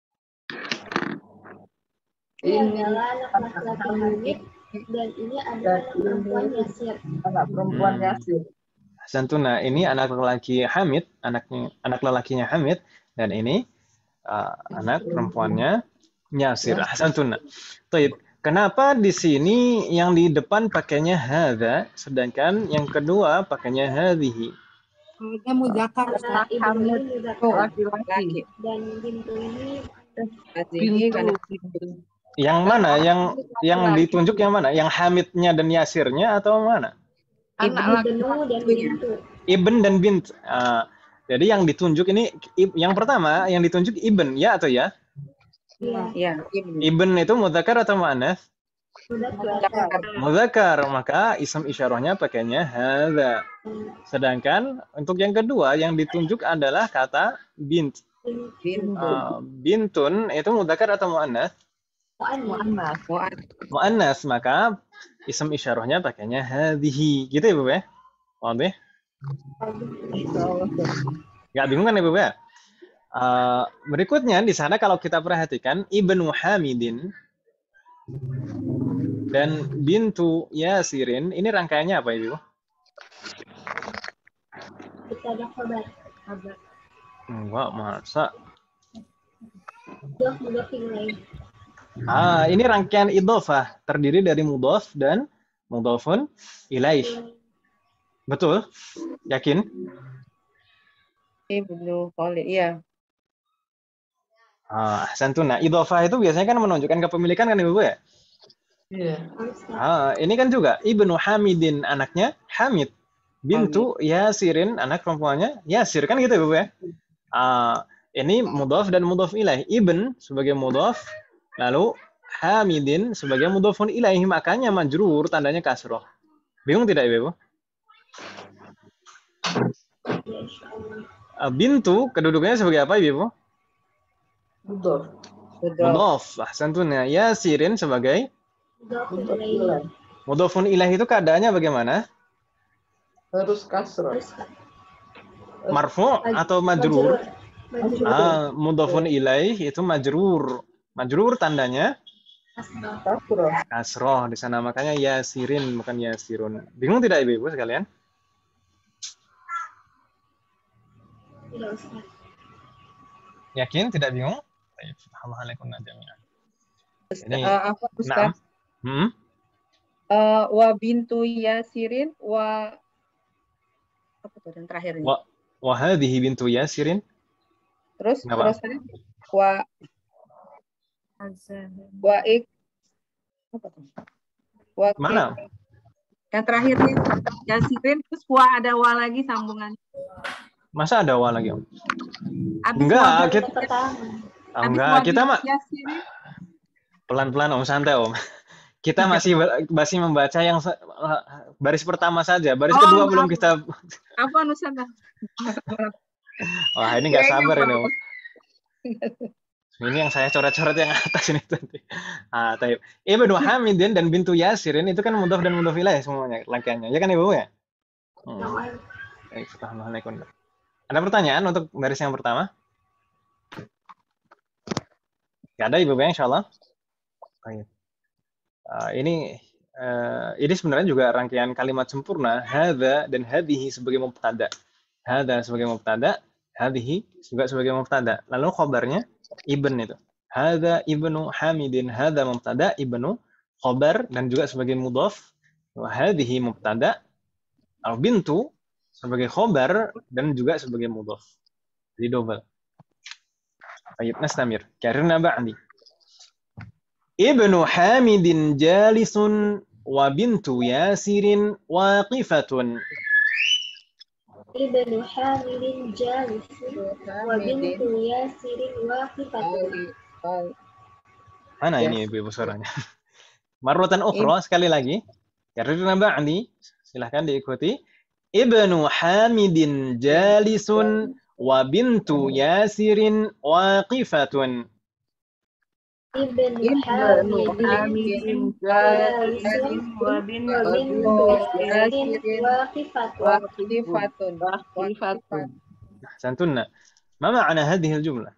Ini adalah anak laki-laki Hamid dan ini adalah anak perempuan Yasir. Anak perempuan Yasir. Ahsantuna, ini anak lelaki Hamid, anaknya anak lelakinya Hamid dan ini uh, anak perempuannya Yasir. Ahsantuna. Taib. Kenapa di sini yang di depan pakainya hadza sedangkan yang kedua pakainya hadhihi? Ada muzakkar Ustaz. Ibnu ini Oh, muzakkar laki-laki. dan bintu ini Ini kan Bintu. Yang mana? Yang yang ditunjuk yang mana? Yang Hamidnya dan Yasirnya atau mana? Anak ibnu dan bintu. Ibn dan bint. Ah, jadi yang ditunjuk ini ib- yang pertama yang ditunjuk ibn ya atau ya? Iya. ya, ini. Ibn itu mudzakkar atau muannats? Mudzakkar. Muzakkar, maka ism isyarahnya pakainya hadza. Sedangkan untuk yang kedua yang ditunjuk adalah kata bint. Bintu. Uh, bintun itu muzakkar atau muannas? Mu'annas. Muannas, maka ism isyarahnya pakainya hadhihi. Gitu ya, Bu ya? Wadah? Nggak bingung kan ya, Bu ya? Uh, berikutnya di sana kalau kita perhatikan Ibnu Hamidin dan bintu Yasirin, ini rangkaiannya apa Ibu? Kita ada khabar. Enggak, masa. Mudhof mudhof ilaih. Ah, ini rangkaian idhofah, terdiri dari mudhof dan mudhofun ilaih. Betul? Yakin? Ibnu Khalid, iya. Ah, ahsantun. Nah, idhofah itu biasanya kan menunjukkan kepemilikan kan Ibu ya? Iya. Ah, ini kan juga Ibnu Hamidin anaknya Hamid. Bintu Yasirin anak perempuannya Yasir, kan gitu ya, Bu ya? Ah, ini mudhaf dan mudhaf ilaih. Ibn sebagai mudhaf, lalu Hamidin sebagai mudhafun ilaih, makanya majrur tandanya kasroh. Bingung tidak Ibu? Ah, bintu kedudukannya sebagai apa Ibu? Mudhof. Mudhaf. Ahsantun. Yasirin sebagai Mudhof Mudhof ilaih. ilaih. mudhafun ilaih, itu keadaannya bagaimana? Harus kasroh. Terus Marfu atau majrur? Majrur. Ah, mudhafun ilaih itu majrur. Majrur tandanya Kasroh. Kasroh. kasroh di sana, makanya yasirin bukan yasirun. Bingung tidak Ibu-ibu sekalian? Tidak Ustaz. Yakin tidak bingung? Baik, alhamdulillah jami'an. Ini Eh, apa Naam. Ustaz? Hmm? Eh, wa bintu Yasirin wa apa tuh yang terakhir ini? Wa wa hadhihi bintu Yasirin. Terus Kenapa? terus tadi wa wa ik apa tuh? Wa Mana? yang terakhir nih Yasirin, terus wa ada wa lagi sambungan. Masa ada wa lagi, Om? Abis Enggak, wa kita Pertama. oh, abis enggak, wa kita bintu mah Yasirin, pelan-pelan Om, santai Om. Kita masih masih membaca yang se- baris pertama saja. Baris Oh, kedua maaf. belum kita. apa Nusantara? Wah, ini nggak Kayaknya sabar ini, apa? Om. Ini yang saya coret-coret yang atas ini tadi. Ah, taib. Ibnu Hamidin dan bintu Yasirin itu kan mudhaf dan mudhaf ilaih semuanya rangkaiannya. Ya kan Ibu ya? Hmm. Baik, Assalamualaikum. Ada pertanyaan untuk baris yang pertama? Nggak ada Ibu ya, insyaallah. Baik. Uh, ini uh, ini sebenarnya juga rangkaian kalimat sempurna. Hadza dan hadhihi sebagai mubtada. Hadza sebagai mubtada, hadhihi juga sebagai mubtada. Lalu khabarnya ibn itu. Hadza ibnu Hamidin, hadza mubtada, ibnu khabar dan juga sebagai mudhaf. Wa hadhihi mubtada, al bintu sebagai khabar dan juga sebagai mudhaf. Jadi double. Baik, nastamir. Karena ba'di. Ibnu Hamidin jalisun wa bintu Yasirin waqifatun. Ibnu Hamidin jalisun wa bintu Yasirin waqifatun. Mana ini Ibu suaranya? Marratan ukhra, sekali lagi. Karena ba'di, silahkan diikuti. Ibnu Hamidin jalisun wa bintu Yasirin waqifatun. Ibnu Hamidin jalisun wa bintu Yasirin waqifatun. Waqifatun. Waqifatun. Ahsantunna. Ma ma'na hadhihi al-jumlah?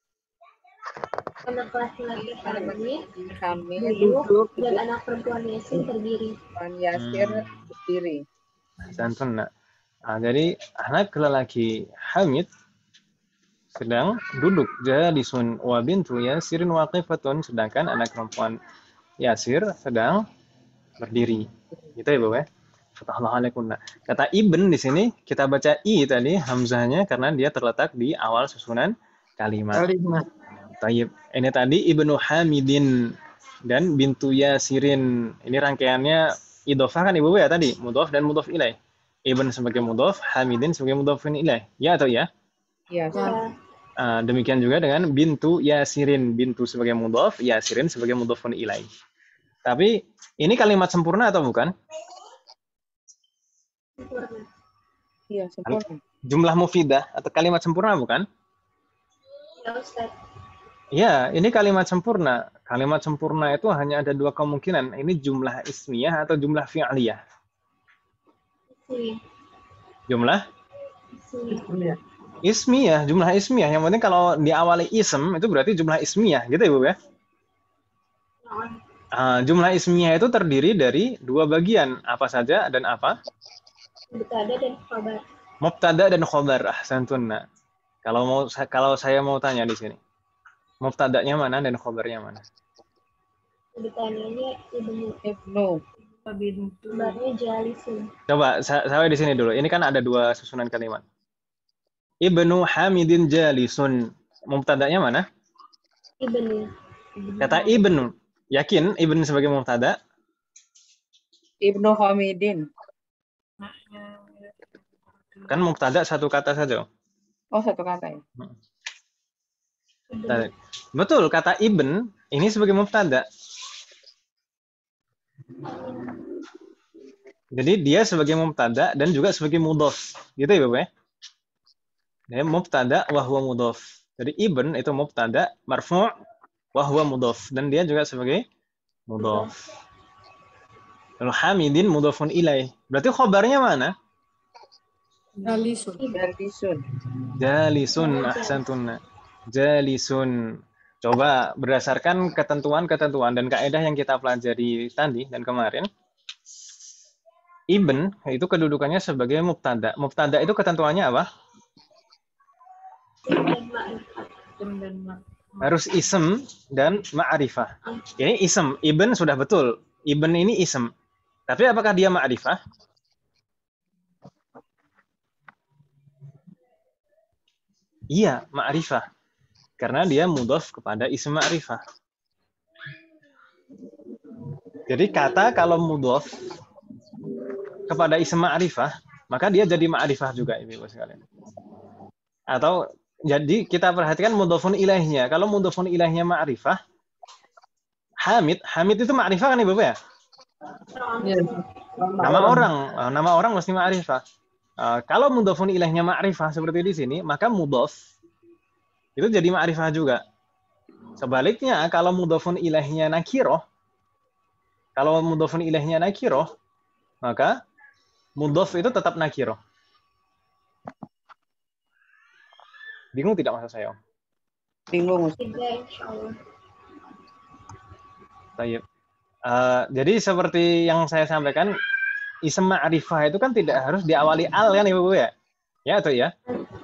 Anak laki-laki Hamid Hamid duduk dan anak perempuan Yasin terdiri. dan Yasir berdiri. Ahsantunna. Nah, jadi anak lelaki Hamid sedang duduk, jalisun wa bintu Yasirin waqifatun, sedangkan anak perempuan Yasir sedang berdiri. Gitu ya, Bu ya. Fatahallahalakunna. Kata ibn di sini kita baca i tadi hamzahnya karena dia terletak di awal susunan kalimat. Kalimat. Tayyib. Ini tadi Ibnu Hamidin dan bintu Yasirin. Ini rangkaiannya idhofah kan Ibu ya tadi, mudhaf dan mudhaf ilaih. Ibn sebagai mudhaf, Hamidin sebagai mudhafun ilaih. Ya atau ya? Iya. Uh, demikian juga dengan bintu Yasirin, bintu sebagai mudhaf, Yasirin sebagai mudhafun ilaih. Tapi ini kalimat sempurna atau bukan? Sempurna. Iya, sempurna. Jumlah mufidah atau kalimat sempurna bukan? Ya Ustaz. Ya, ini kalimat sempurna. Kalimat sempurna itu hanya ada dua kemungkinan. Ini jumlah ismiyah atau jumlah fi'liyah. Sini. Jumlah Sini. ismiyah, jumlah ismiyah. Yang penting kalau diawali ism itu berarti jumlah ismiyah, gitu ya Bu ya? Uh, jumlah ismiyah itu terdiri dari dua bagian, apa saja dan apa? Mubtada dan khabar. Mubtada dan khobar. Ahsantunna. Kalau mau kalau saya mau tanya di sini. Mubtadanya mana dan khobarnya mana? Mubtadanya ibnu. Ibnu. Khabarnya jalisun. Coba saya, saya di sini dulu. Ini kan ada dua susunan kalimat. Ibnu Hamidin jalisun. Mubtadanya mana? Ibnu. Kata ibnu. Yakin ibnu sebagai mubtada? Ibnu Hamidin. Kan mubtada satu kata saja. Oh, satu kata ya. Ibn. Betul, kata ibn ini sebagai mubtada. Jadi dia sebagai mubtada dan juga sebagai mudhof. Gitu ya, Bapak ya? Dia mubtada wa huwa mudhof. Jadi ibn itu mubtada marfu' wa huwa mudhof dan dia juga sebagai mudhof. Lalu Hamidin mudhofun ilaih. Berarti khobarnya mana? Jalisun. Jalisun. Jalisun, ahsantunna. Jalisun. Coba berdasarkan ketentuan-ketentuan dan kaidah yang kita pelajari tadi dan kemarin. Ibn itu kedudukannya sebagai mubtada. Mubtada itu ketentuannya apa? Harus ism dan ma'rifah. Ini ism. Ibn sudah betul. Ibn ini ism. Tapi apakah dia ma'rifah? Iya, ma'rifah. Karena dia mudhof kepada ism ma'rifah. Jadi kata kalau mudhof kepada ism ma'rifah, maka dia jadi ma'rifah juga, Ibu sekalian. Atau jadi kita perhatikan mudhofun ilaihnya. Kalau mudhofun ilaihnya ma'rifah, Hamid, Hamid itu ma'rifah kan Ibu ya? Nama orang, nama orang mesti ma'rifah. Uh, kalau mudhofun ilaihnya ma'rifah seperti di sini, maka mudhof itu jadi ma'rifah juga. Sebaliknya, kalau mudhofun ilaihnya nakiroh, kalau mudhofun ilaihnya nakiroh, maka mudhof itu tetap nakiroh. Bingung tidak maksud saya? Bingung. Tidak, insyaallah. Baik. Uh, jadi seperti yang saya sampaikan, ism ma'rifah itu kan tidak harus diawali al kan Ibu ya? Ya atau ya?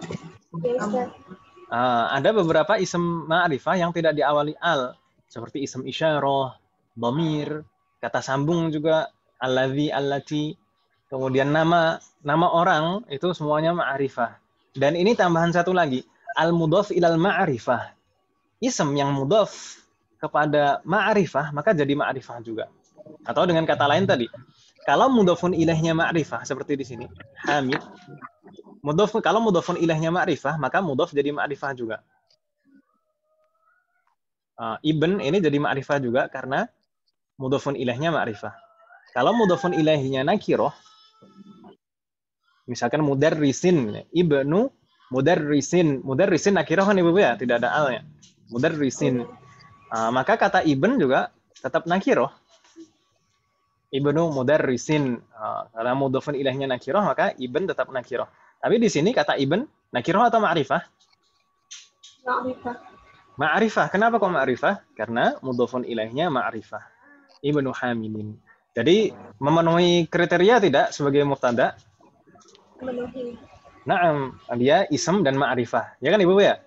Uh, ada beberapa ism ma'rifah yang tidak diawali al, seperti ism isyarah, dhamir, kata sambung juga, alladzi, allati, kemudian nama nama orang itu semuanya ma'rifah. Dan ini tambahan satu lagi, al-mudhaf ilal ma'rifah. Ism yang mudhaf kepada ma'rifah maka jadi ma'rifah juga. Atau dengan kata lain tadi, kalau mudhafun ilaihnya ma'rifah seperti di sini, Hamid. Mudhaf, kalau mudhafun ilaihnya ma'rifah, maka mudhaf jadi ma'rifah juga. Uh, Ibn ini jadi ma'rifah juga karena mudhafun ilaihnya ma'rifah. Kalau mudhafun ilaihnya nakiroh, misalkan mudarrisin, ibnu mudarrisin, mudarrisin nakiroh kan Ibu ya, tidak ada alnya. Mudarrisin. Uh, maka kata ibn juga tetap nakiroh. Ibnu mudarrisin. Uh, karena mudhafun ilaihnya nakiroh, maka ibn tetap nakiroh. Tapi di sini kata ibn nakiroh atau ma'rifah? Ma'rifah. Ma'rifah. Kenapa kok ma'rifah? Karena mudhafun ilaihnya ma'rifah. Ibnu Hamidin. Jadi memenuhi kriteria tidak sebagai mubtada? Memenuhi. Naam, dia ism dan ma'rifah. Ya kan Ibu ya?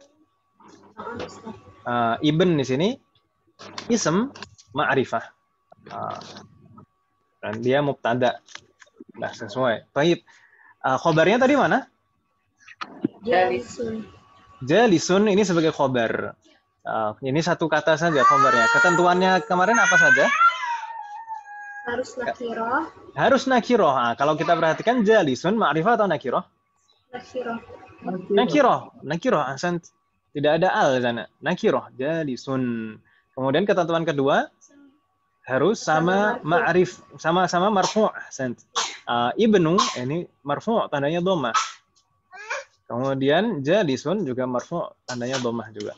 Uh, ibn di sini ism ma'rifah. Uh, dan dia mubtada. Nah, sesuai. Baik. Uh, khobarnya tadi mana? Jalisun. Jalisun ini sebagai khobar. Uh, ini satu kata saja khobarnya. Ketentuannya kemarin apa saja? Harus nakiroh. Harus nakiroh. Nah, kalau kita perhatikan jalisun, ma'rifah atau nakiroh? Nakiroh. Nakiroh. Nakiroh. Ahsan. Tidak ada al di sana. Nakiroh. Jalisun. Kemudian ketentuan kedua? harus sama ma'rif, sama-sama marfu'. Uh, ibnu ini marfu' tandanya dhammah. Kemudian jalisun juga marfu' tandanya dhammah juga.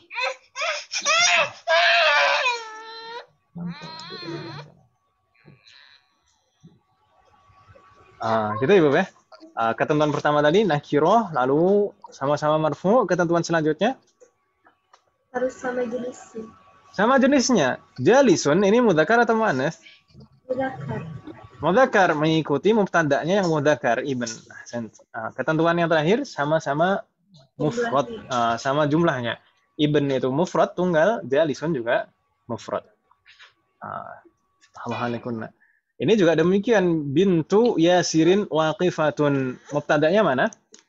Ah, gitu ya, Bu ya. Uh, ketentuan pertama tadi nakirah, lalu sama-sama marfu'. Ketentuan selanjutnya harus sama jenisnya. Sama jenisnya. Jalisun ini mudzakkar atau muannats? Mudzakkar. Mudzakkar mengikuti mubtada'nya yang mudzakkar ibn. Uh, ketentuan yang terakhir sama-sama mufrad, uh, sama jumlahnya. Ibn itu mufrad tunggal, jalisun juga mufrad. Uh, Alhamdulillah. Ini juga demikian, bintu Yasirin waqifatun. Mubtada'nya mana?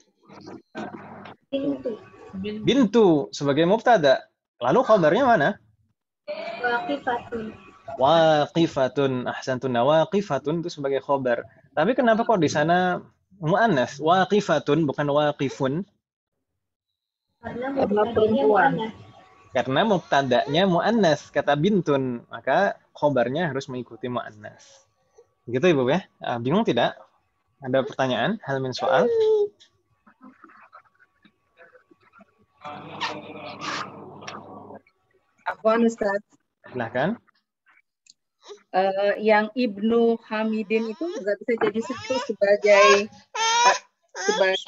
Bintu. Bintu sebagai mubtada'. Lalu khabarnya mana? Waqifatun. Waqifatun. Ahsantun. Waqifatun itu sebagai khabar. Tapi kenapa kok di sana muannats? Waqifatun bukan waqifun? Karena mubtada'nya muannats. Karena mubtada'nya muannats, kata bintun, maka khabarnya harus mengikuti muannats. Gitu Ibu ya? Uh, bingung tidak? Ada pertanyaan? Hal min soal? Afwan Ustaz. Silahkan. Uh, yang Ibnu Hamidin itu nggak bisa jadi satu sebagai uh, sebagai,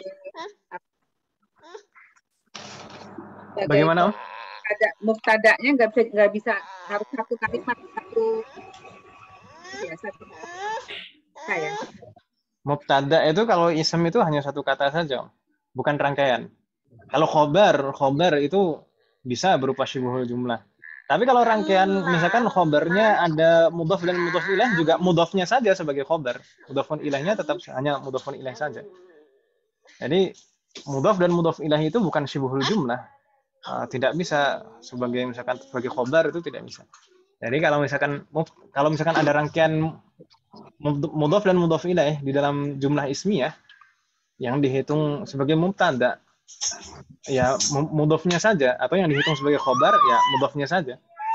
sebagai bagaimana Om? Ada mubtada'nya nggak bisa nggak bisa harus satu kalimat satu ya satu kayak. Mubtada itu kalau ism itu hanya satu kata saja, bukan rangkaian. Kalau khobar, khobar itu bisa berupa syibhul jumlah. Tapi kalau rangkaian, misalkan khobarnya ada mudhaf dan mudhaf ilaih, juga mudhafnya saja sebagai khobar. Mudhafun ilaihnya tetap hanya mudhafun ilaih saja. Jadi mudhaf dan mudhaf ilaih itu bukan syibhul jumlah. Uh, tidak bisa sebagai misalkan sebagai khobar itu tidak bisa. Jadi kalau misalkan kalau misalkan ada rangkaian mudhaf dan mudhaf ilaih di dalam jumlah ismiyah yang dihitung sebagai mubtada, ya mudhafnya saja, atau yang dihitung sebagai khobar ya mudhafnya saja.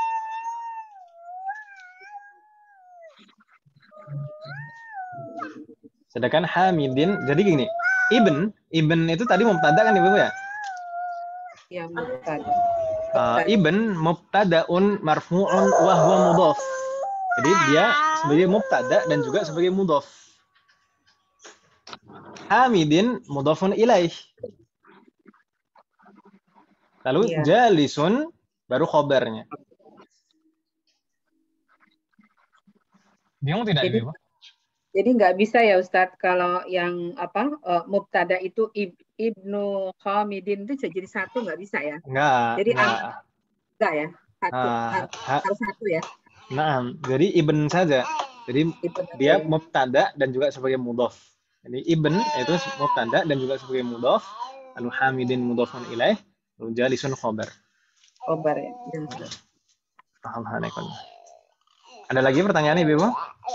Sedangkan hamidin, jadi gini, ibn, ibn itu tadi mubtada kan Ibu ya? Ya, mubtada. Uh, ibn mubtadaun marfu'un wa huwa mudhaf. Jadi dia sebagai mubtada dan juga sebagai mudhaf. Hamidin mudhafun ilaih. Lalu ya. Jalisun baru khobarnya. Bingung tidak jadi, Ibu? Jadi nggak bisa ya Ustadz kalau yang apa uh, mubtada itu ib, Ibnu Hamidin itu jadi satu nggak bisa ya? Nggak. Jadi nggak. Enggak ya? Satu, uh, ha, harus satu ya? Nah, jadi ibn saja. Jadi ibn dia mubtada dan juga sebagai mudhaf. Jadi ibn itu mubtada dan juga sebagai mudhaf. Lalu hamidin mudhafun ilaih. Lalu jalisun khobar. Khobar ya. Alhamdulillah. Ada lagi pertanyaan Ibu?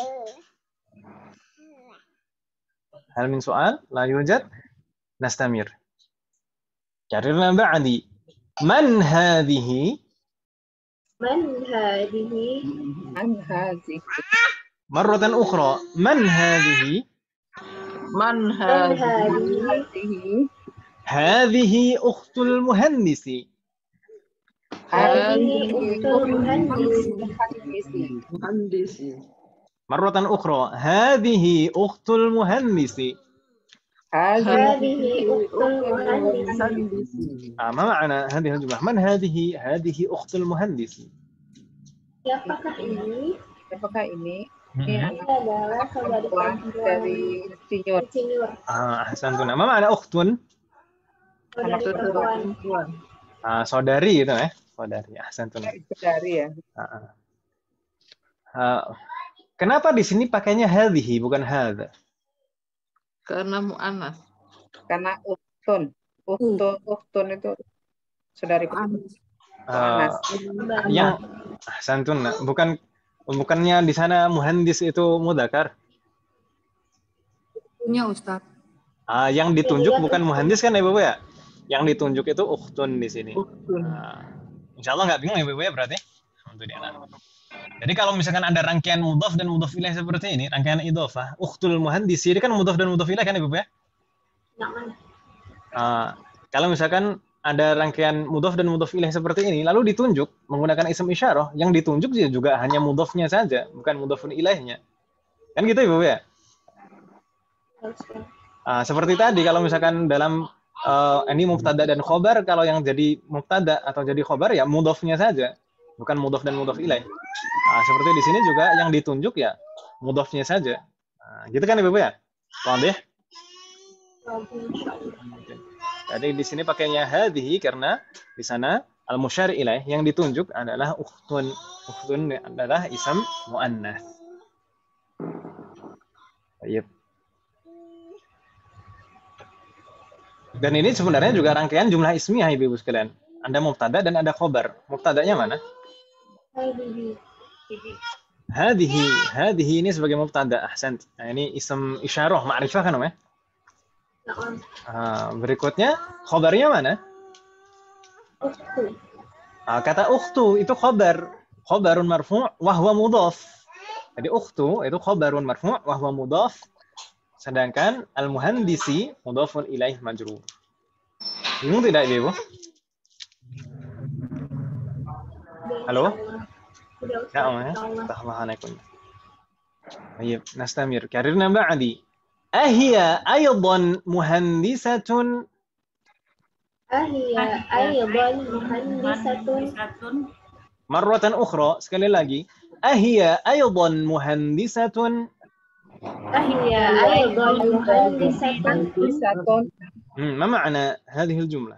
Hal min soal? La yujad? Nastamir. Karirna ba'di. Man hadhihi? Man hadhihi? Man hadhihi? Marratan ukhra. Man hadhihi? Man hadhihi? Hadhihi ukhtul muhandisi. Hadhihi ukhtul muhandisi. Marratan ukhra. Hadhihi ukhtul muhandisi. Hadhihi ukhtul muhandisi. Ah, ma ma'na hadhihi al-jumlah? Man hadhihi? Hadhihi ukhtul muhandisi. Siapakah ini? Siapakah ini? Ini adalah saudara dari insinyur. Ah, ahsantun. Ma ma'na ukhtun? Saudari perempuan. Ah, saudari itu ya. Saudari. Ahsantun. Saudari ya. Ah, ah. Kenapa di sini pakainya hadhihi bukan hadza? Karena mu'annas. Karena uktun. Uktun, uktun itu saudari perempuan. Uh, yang santun, bukan bukannya di sana muhandis itu mudzakkar? Punya Ustaz. Ah, yang ditunjuk bukan muhandis kan Ibu ya? Yang ditunjuk itu ukhtun di sini. Uktun. Nah, insya Allah nggak bingung Ibu ya berarti? Alhamdulillah. Jadi kalau misalkan ada rangkaian mudhaf dan mudhaf ilaih seperti ini, rangkaian idhofah, ukhtul muhandisi, ini kan mudhaf dan mudhaf ilaih kan Ibu ya? Na'am. Uh, kalau misalkan ada rangkaian mudhaf dan mudhaf ilaih seperti ini, lalu ditunjuk menggunakan isim isyarah, yang ditunjuk juga hanya mudhafnya saja, bukan mudhafun ilaihnya. Kan gitu Ibu ya? Uh, seperti tadi, kalau misalkan dalam uh, ini mubtada dan khobar, kalau yang jadi mubtada atau jadi khobar ya mudhafnya saja, bukan mudhaf dan mudhaf ilaih. Uh, seperti di sini juga yang ditunjuk ya mudhafnya saja. Uh, gitu kan Ibu ya? Paham ya? Jadi di sini pakainya hadhihi karena di sana al-musyar ilaih yang ditunjuk adalah ukhtun. Ukhtun adalah ism muannats. Baik. Dan ini sebenarnya juga rangkaian jumlah ismiyah Ibu sekalian. Ada mubtada dan ada khobar. Mubtadanya mana? Hadhihi. Hadhihi. Hadhihi ini sebagai mubtada. Ahsan. Nah, ini ism isyarah, ma'rifah kan Om ya? Uh, berikutnya khobarnya mana? Ukhtu. Uh, kata ukhtu itu khobar. Khobarun marfu' wa huwa mudhaf. Jadi ukhtu itu khobarun marfu' wa huwa mudhaf. Sedangkan al-muhandisi mudhafun ilaih majrur. Bingung tidak Ibu? Halo? Ya Om ya. Tahmahanakun. Baik, nastamir. Karirna ba'di. Ahiya aydan muhandisatun. Ahiya aydan muhandisatun. Marratan ukhra, sekali lagi. Ahiya aydan muhandisatun. Ahiya aydan muhandisatun. Hmm, ma ma'na hadhihi al-jumlah?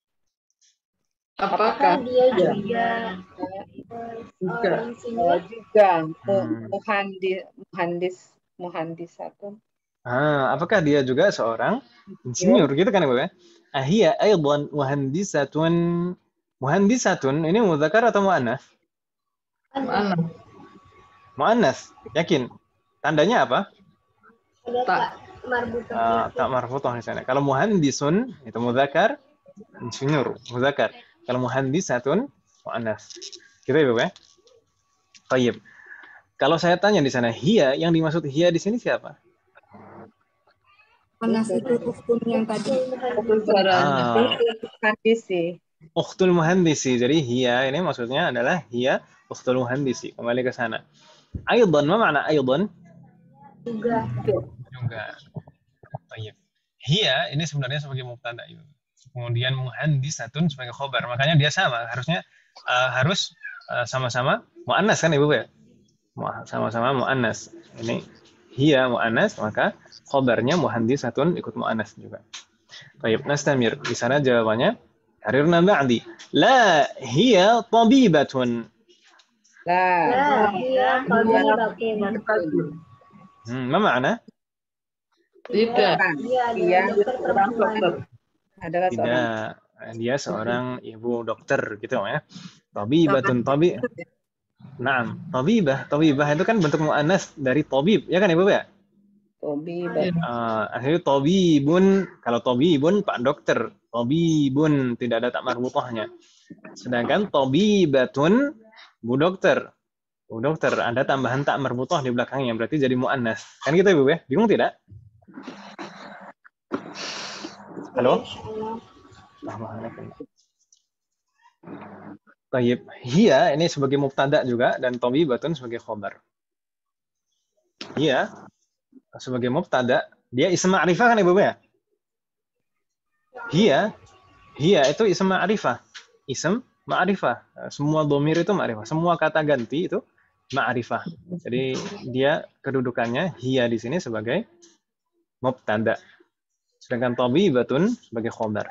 Apakah Ya. Dia juga juga orang senior. juga Hmm. muhandis muhandis muhandisatun. Ah, apakah dia juga seorang insinyur gitu kan Ibu ya? Ahiya aydan muhandisatun. Muhandisatun ini mudzakkar atau muannats? mana? Muannats. Yakin? Tandanya apa? Ada Tak. tak marbutah. Ah, tak marfuthah di sana. Kalau muhandisun itu mudzakkar, insinyur, mudzakkar. Kalau muhandisatun muannats. Gitu Ibu ya? Baik. Kalau saya tanya di sana hiya, yang dimaksud hiya di sini siapa? Anas itu uktun yang tadi. Saudaranya. Ah, Muhandisi. ukhtul muhandisi. Jadi hiya ini maksudnya adalah hiya ukhtul muhandisi. Kembali ke sana. Aidan, ma makna aidan? Juga. Juga. Baik. Hiya ini sebenarnya sebagai mubtada. Kemudian muhandisatun sebagai khobar. Makanya dia sama. Harusnya uh, harus uh, sama-sama muannas kan Ibu ya? Mu- Sama-sama muannas. Ini hiya muannas, maka khobarnya muhandisatun ikut muannas juga. Baik, nastamir. Di sana jawabannya karirna ba'di. La hiya tabibatun. Lah. La hiya tabibatun. Hmm, ma makna? Tidak. Dia Iya. adalah dokter perempuan. Adalah seorang Tidak. Dia seorang ibu dokter gitu ya. Tabibatun tabi. Naam, tabibah. Tabibah itu kan bentuk muannas dari tabib, ya kan Ibu ya? Tobi. Uh, akhirnya tabibun, kalau tabibun Pak dokter, tabibun tidak ada tak marbuthahnya. Sedangkan tabibatun Bu dokter. Bu dokter ada tambahan tak marbuthah di belakangnya, berarti jadi muannas. Kan gitu Ibu ya? Bingung tidak? Halo? Tayyib. Hiya ini sebagai mubtada juga dan tabibatun sebagai khobar. Hiya sebagai mubtada, dia ism ma'rifah kan Ibu ya? Hiya, hiya itu ism ma'rifah. Ism ma'rifah. Semua dhamir itu ma'rifah. Semua kata ganti itu ma'rifah. Jadi dia kedudukannya hiya di sini sebagai mubtada. Sedangkan tabibatun sebagai khobar.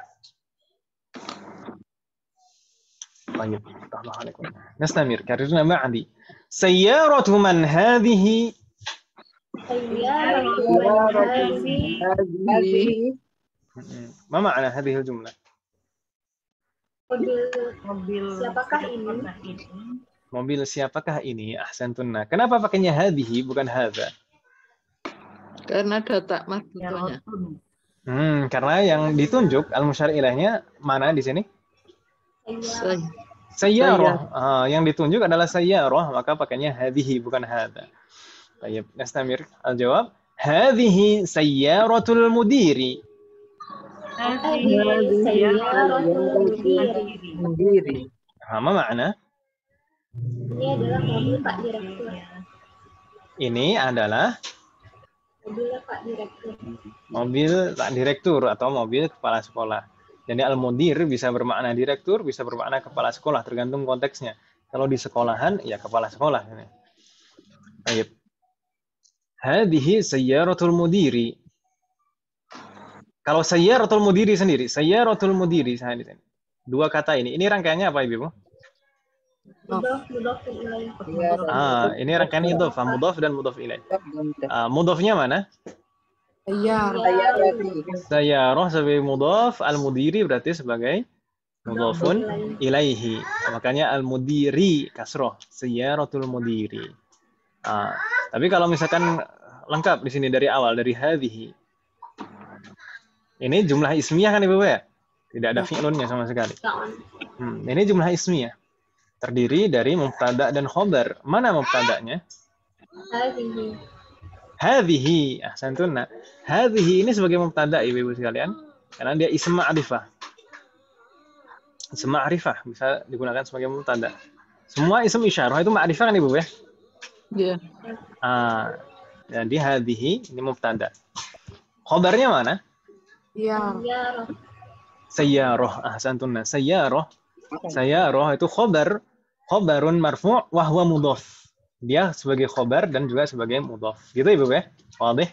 Baik, Assalamualaikum. Nastamir, karirna ba'di. Sayyaratu man hadhihi? Sayyaratu man hadhihi. Hadhihi. Ma ma'na hadhihi al-jumlah? Mobil. Siapakah ini? Mobil siapakah ini? Ahsantunna. Kenapa pakainya hadhihi bukan hadza? Karena ada tak marbuthahnya. Hmm, karena yang ditunjuk al-musyar ilaihnya mana di sini? Say- Sayyarah. Ah, yang ditunjuk adalah sayyarah, maka pakainya hadhihi bukan hadha. Baik, nastamir. Al-jawab hadhihi sayyaratul mudiri. Hadhihi sayyaratul mudiri. Ah, ma makna? Ini adalah mobil Pak Direktur. Ini adalah Mobil Pak Direktur. mobil Pak Direktur atau mobil kepala sekolah. Jadi al-mudir bisa bermakna direktur, bisa bermakna kepala sekolah, tergantung konteksnya. Kalau di sekolahan, ya kepala sekolah. Baik. Hadhihi sayyaratul mudiri. Kalau sayyaratul mudiri sendiri, sayyaratul mudiri saya di sini. Dua kata ini. Ini rangkaiannya apa, Ibu? Mudhof, mudhof ilaih. Ah, ini rangkaian idhof, mudhof dan mudhof ilaih. Ah, mudhofnya mana? Sayyarah sebagai mudhaf, al-mudiri berarti sebagai mudhafun ilaihi. Makanya al-mudiri kasroh, sayyaratul mudiri. Ah, tapi kalau misalkan lengkap di sini dari awal, dari hadhihi. Ini jumlah ismiyah kan Ibu ya? Tidak ada fi'lunnya sama sekali. Hmm, ini jumlah ismiyah. Terdiri dari mubtada dan khobar. Mana mubtadanya? Hadhihi. Hadhihi, ahsantunna. Hadhihi ini sebagai mubtada Ibu-ibu sekalian, karena dia ism ma'rifah. Ism ma'rifah bisa digunakan sebagai mubtada. Semua ism isyarah itu ma'rifah kan Ibu ya? Iya. Ah, jadi hadhihi ini mubtada. Khobarnya mana? Sayyarah. Sayyarah, ahsantunna. Sayyarah. Sayyarah itu khobar, khobarun marfu' wa huwa mudhaf. Dia sebagai khobar dan juga sebagai mudhaf. Gitu Ibu ya? Wadih?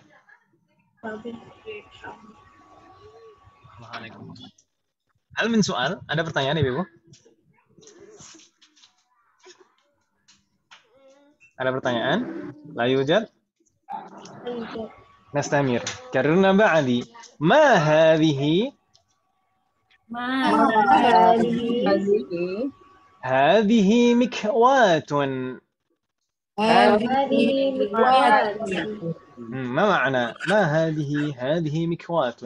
Hal min soal? Ada pertanyaan Ibu? Ada pertanyaan? La yujad? Nastamir. Karena ba'di. Ma hadhihi? Ma hadhihi. Hadhihi mikwatun. Hadhihi mikwatun. ما معنى ما هذه هذه مكوات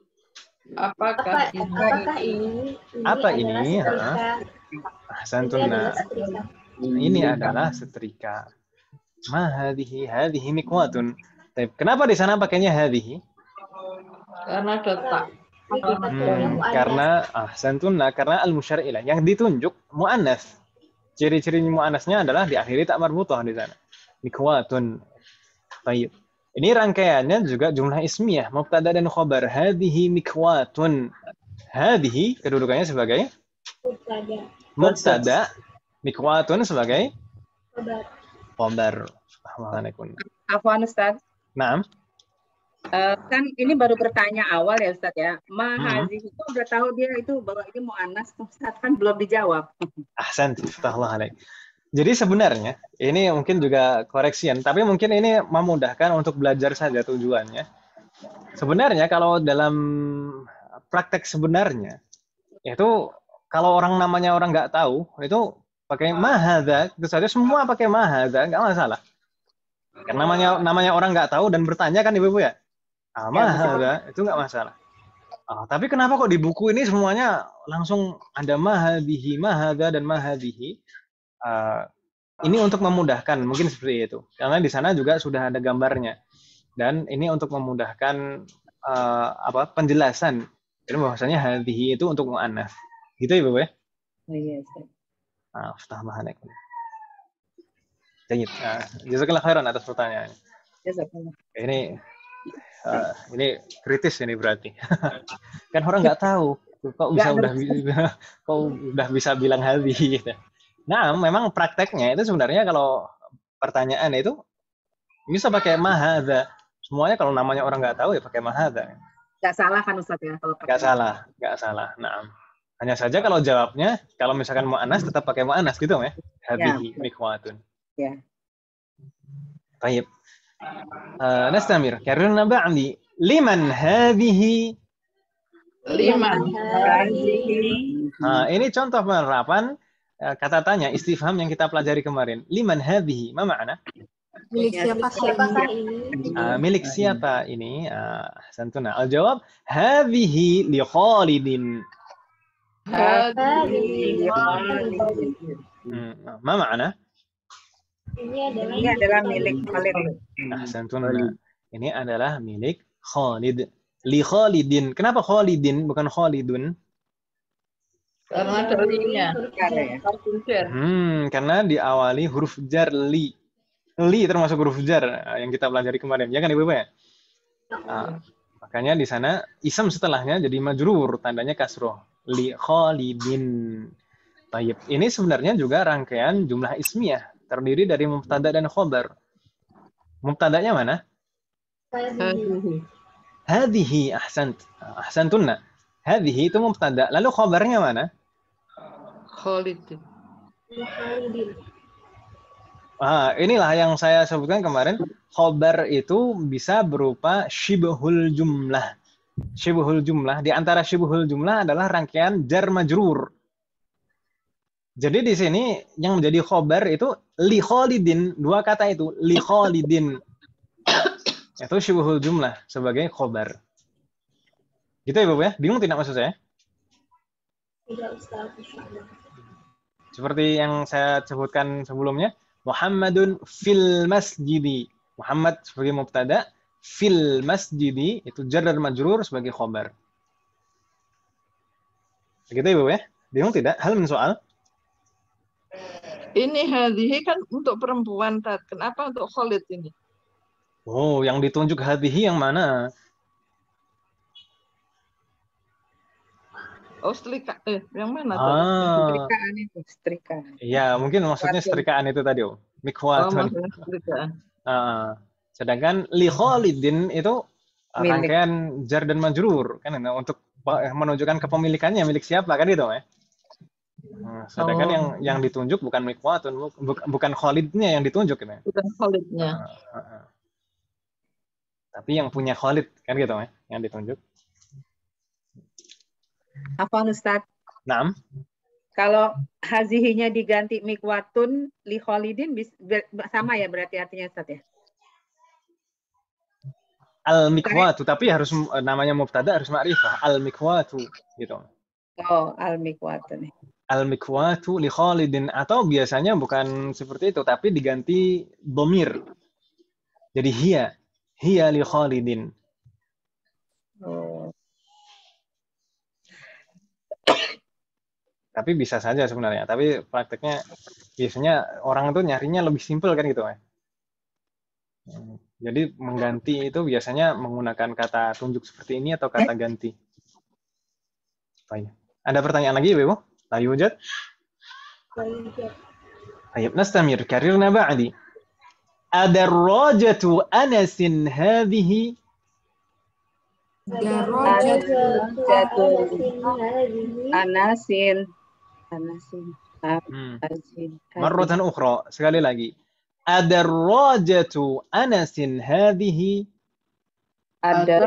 Apakah Apa, apakah ini? Ini Apa adalah ini? setrika. Ahsantunna. Ini adalah setrika. Ma hadhihi hadhihi mikwatun. Baik, kenapa di sana pakainya hadhihi? karena ada tak. Hmm, karena ahsantunna karena al-musyar ilaih yang ditunjuk muannats. Ciri-ciri muannasnya adalah diakhiri tak marbutah di sana. Mikwatun. Baik. Ini rangkaiannya juga jumlah ismiyah, mubtada dan khobar. Hadhihi mikwatun. Hadhihi kedudukannya sebagai Mubtada. mubtada, mikwatun sebagai Khobar. khobar. Assalamualaikum. Afwan Ustaz. Naam. Eh, kan ini baru bertanya awal ya Ustaz ya. Hmm. Mahazi itu udah tahu dia itu bahwa ini mu'annas, Ustaz kan belum dijawab. Ahsan, Allah alaik. Jadi sebenarnya ini mungkin juga koreksian, tapi mungkin ini memudahkan untuk belajar saja tujuannya. Sebenarnya kalau dalam praktek sebenarnya itu kalau orang namanya orang nggak tahu itu pakai mahadza, itu saja semua pakai mahadza, nggak masalah. Karena namanya namanya orang nggak tahu dan bertanya kan Ibu ya, ah, mahadza itu nggak masalah. Ah, tapi kenapa kok di buku ini semuanya langsung ada mahadihi, mahadza dan mahadihi? Uh, ini untuk memudahkan, mungkin seperti itu. Karena di sana juga sudah ada gambarnya. Dan ini untuk memudahkan uh, apa penjelasan. Jadi bahwasanya hadhihi itu untuk mu'annats. Gitu ya, Bu ya? Oh, iya, Ustaz. Ah, Astagfirullahaladzim. Jadi, uh, jazakallah khairan atas pertanyaannya. Jazakallah. Ini uh, ini kritis ini berarti. Kan orang nggak tahu. Kok bisa Nggak udah kok udah bisa bilang hadhihi gitu. Nah, memang prakteknya itu sebenarnya kalau pertanyaan itu bisa pakai mahadza. Semuanya kalau namanya orang nggak tahu ya pakai mahadza. Nggak salah kan Ustaz ya kalau pakai. Nggak salah, nggak salah. Nah, hanya saja kalau jawabnya kalau misalkan mu'annas tetap pakai mu'annas gitu ya. Hadhihi mikwatun. Ya. Baik. Uh, nastamir. Karena ba'di liman hadhihi. Liman. Nah, ini contoh penerapan kata tanya istifham yang kita pelajari kemarin. Liman hadhihi, ma makna? Milik siapa Siapakah ini? Uh, milik siapa ini? Uh, santuna. Al-jawab hadhihi li Khalidin. Hadhihi Hadhihi. Hmm. Ma ma'ana? Ini adalah Ini adalah milik Khalid. Ahsantunna. Ini adalah milik Khalid. Li Khalidin. Kenapa Khalidin bukan Khalidun? Karena ada linya. Karena ya. Harful jar. Hmm, karena diawali huruf jar li. Li termasuk huruf jar yang kita pelajari kemarin. Ya kan Ibu ya? Nah, makanya di sana ism setelahnya jadi majrur, tandanya kasroh. Li Khalidin. Baik. Ini sebenarnya juga rangkaian jumlah ismiyah, terdiri dari mubtada dan khobar. Mubtadanya mana? Hadhihi. Hadhihi, ahsant. Ahsantunna. Hadhihi itu mubtada. Lalu khobarnya mana? Khalid. Khalidin. Ah, inilah yang saya sebutkan kemarin. Khobar itu bisa berupa syibhul jumlah. Syibhul jumlah. Di antara syibhul jumlah adalah rangkaian jar majrur. Jadi di sini yang menjadi khobar itu li Khalidin. Dua kata itu. Li Khalidin. Itu syibhul jumlah sebagai khobar. Gitu ya, Bapak ya? Bingung tidak maksud saya? Tidak, Ustaz. Insyaallah. Seperti yang saya sebutkan sebelumnya, Muhammadun fil masjidi. Muhammad sebagai mubtada, fil masjidi itu jar dan majrur sebagai khobar. Begitu ya, Bapak ya? Bingung tidak? Hal min soal? Ini hadhihi kan untuk perempuan, Tat. Kenapa untuk Khalid ini? Oh, yang ditunjuk hadhihi yang mana? Oh, setrika. Eh, yang mana Ah, tadi? Setrikaan itu, setrika. iya, mungkin maksudnya setrikaan itu tadi, oh. Oh, Mikwatun. maksudnya setrikaan. Ah, sedangkan li Khalidin itu Milik. rangkaian jar dan majrur kan nah, untuk menunjukkan kepemilikannya milik siapa kan gitu ya. Nah, sedangkan Oh. yang yang ditunjuk bukan mikwatun, bu- bukan Khalidnya yang ditunjuk gitu ya. Bukan Khalidnya. Ah, ah, ah. Tapi yang punya Khalid kan gitu ya, yang ditunjuk. Apa Ustaz? Naam. Kalau hazihinya diganti mikwatun li Khalidin bis- ber- sama ya berarti artinya Ustaz ya? Al mikwatu tapi harus eh, namanya mubtada harus ma'rifah. Al mikwatu gitu. Oh, al mikwatun. Al mikwatu li Khalidin atau biasanya bukan seperti itu tapi diganti dhamir. Jadi hiya, hiya li Khalidin. Oh. Tapi bisa saja sebenarnya. Tapi prakteknya biasanya orang itu nyarinya lebih simpel kan gitu ya. Jadi mengganti itu biasanya menggunakan kata tunjuk seperti ini atau kata ganti. Baik. Ada pertanyaan lagi, Ibu? La yujad? Baik, nastamir. Karirna ba'di. Adarrajatu Anasin hadhihi. Anasin. Anasin. Hmm. Anasin. Marratan ukhra. Sekali lagi. Adarrajatu Anasin hadhihi. Ada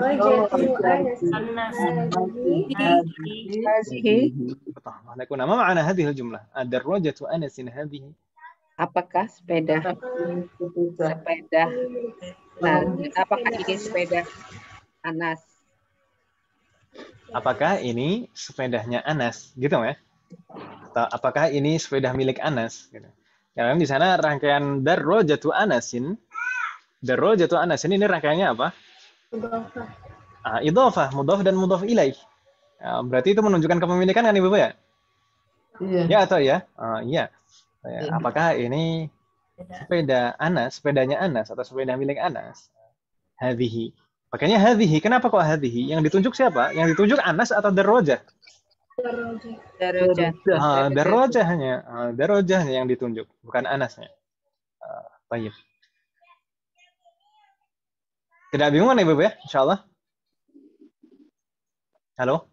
Betul. Ma ma'ana hadhihi al-jumlah? Adarrajatu Anasin hadhihi. apakah sepeda? Sepeda. Nah, apakah ini sepeda Anas? Apakah ini sepedanya Anas? Gitu ya? Atau apakah ini sepeda milik Anas? Gitu. Karena di sana rangkaian darrajatu Anasin. Darrajatu Anasin ini rangkaiannya apa? Idhofah. Ah, idhofah, mudhaf dan mudhaf ilaih. Ah, berarti itu menunjukkan kepemilikan kan Ibu ya? Iya. Ya atau ya? Ah, iya. Ya, apakah ini sepeda Anas, sepedanya Anas atau sepeda milik Anas? Hadhihi. Makanya hadhihi. Kenapa kok hadhihi? Yang ditunjuk siapa? Yang ditunjuk Anas atau darrajah? Darajah. Ah, darrajah hanya. Ah, darrajah hanya yang ditunjuk, bukan Anasnya. Ah, baik. Tidak bingung kan Ibu ya? Insyaallah. Halo?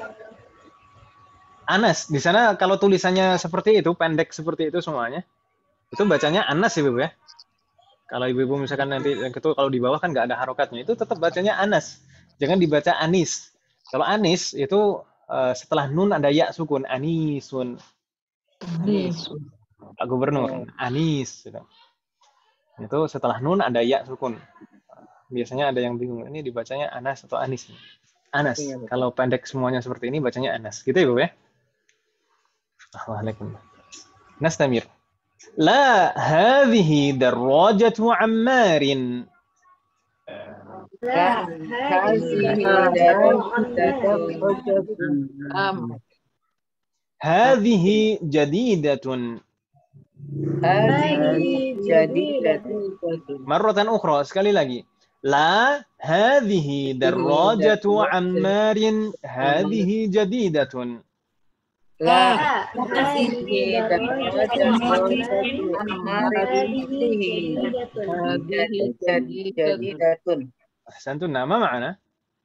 Anas. Di sana kalau tulisannya seperti itu, pendek seperti itu semuanya, itu bacanya Anas Ibu ya. Kalau Ibu misalkan nanti yang itu kalau di bawah kan nggak ada harokatnya, itu tetap bacanya Anas. Jangan dibaca Anis. Kalau Anis itu uh, setelah nun ada ya sukun, Anisun. Anis. Pak Gubernur, Anis. Gitu. Itu setelah nun ada ya sukun. Biasanya ada yang bingung, ini dibacanya Anas atau Anis. Anas. Iya, betul. Kalau pendek semuanya seperti ini bacanya Anas. Gitu ya, Bu ya? Assalamualaikum. Nastamir. La hadhihi darajatu Ammarin. لا هذه Am. Hadhihi jadidatun. هذه جديدة Marratan ukhra, sekali lagi. La hadhihi darajatu Ammarin. Hadhihi jadidatun. La هذه درجة عمار jadi jadi jadi datun. Ahsantun. Nah, ma ma'ana?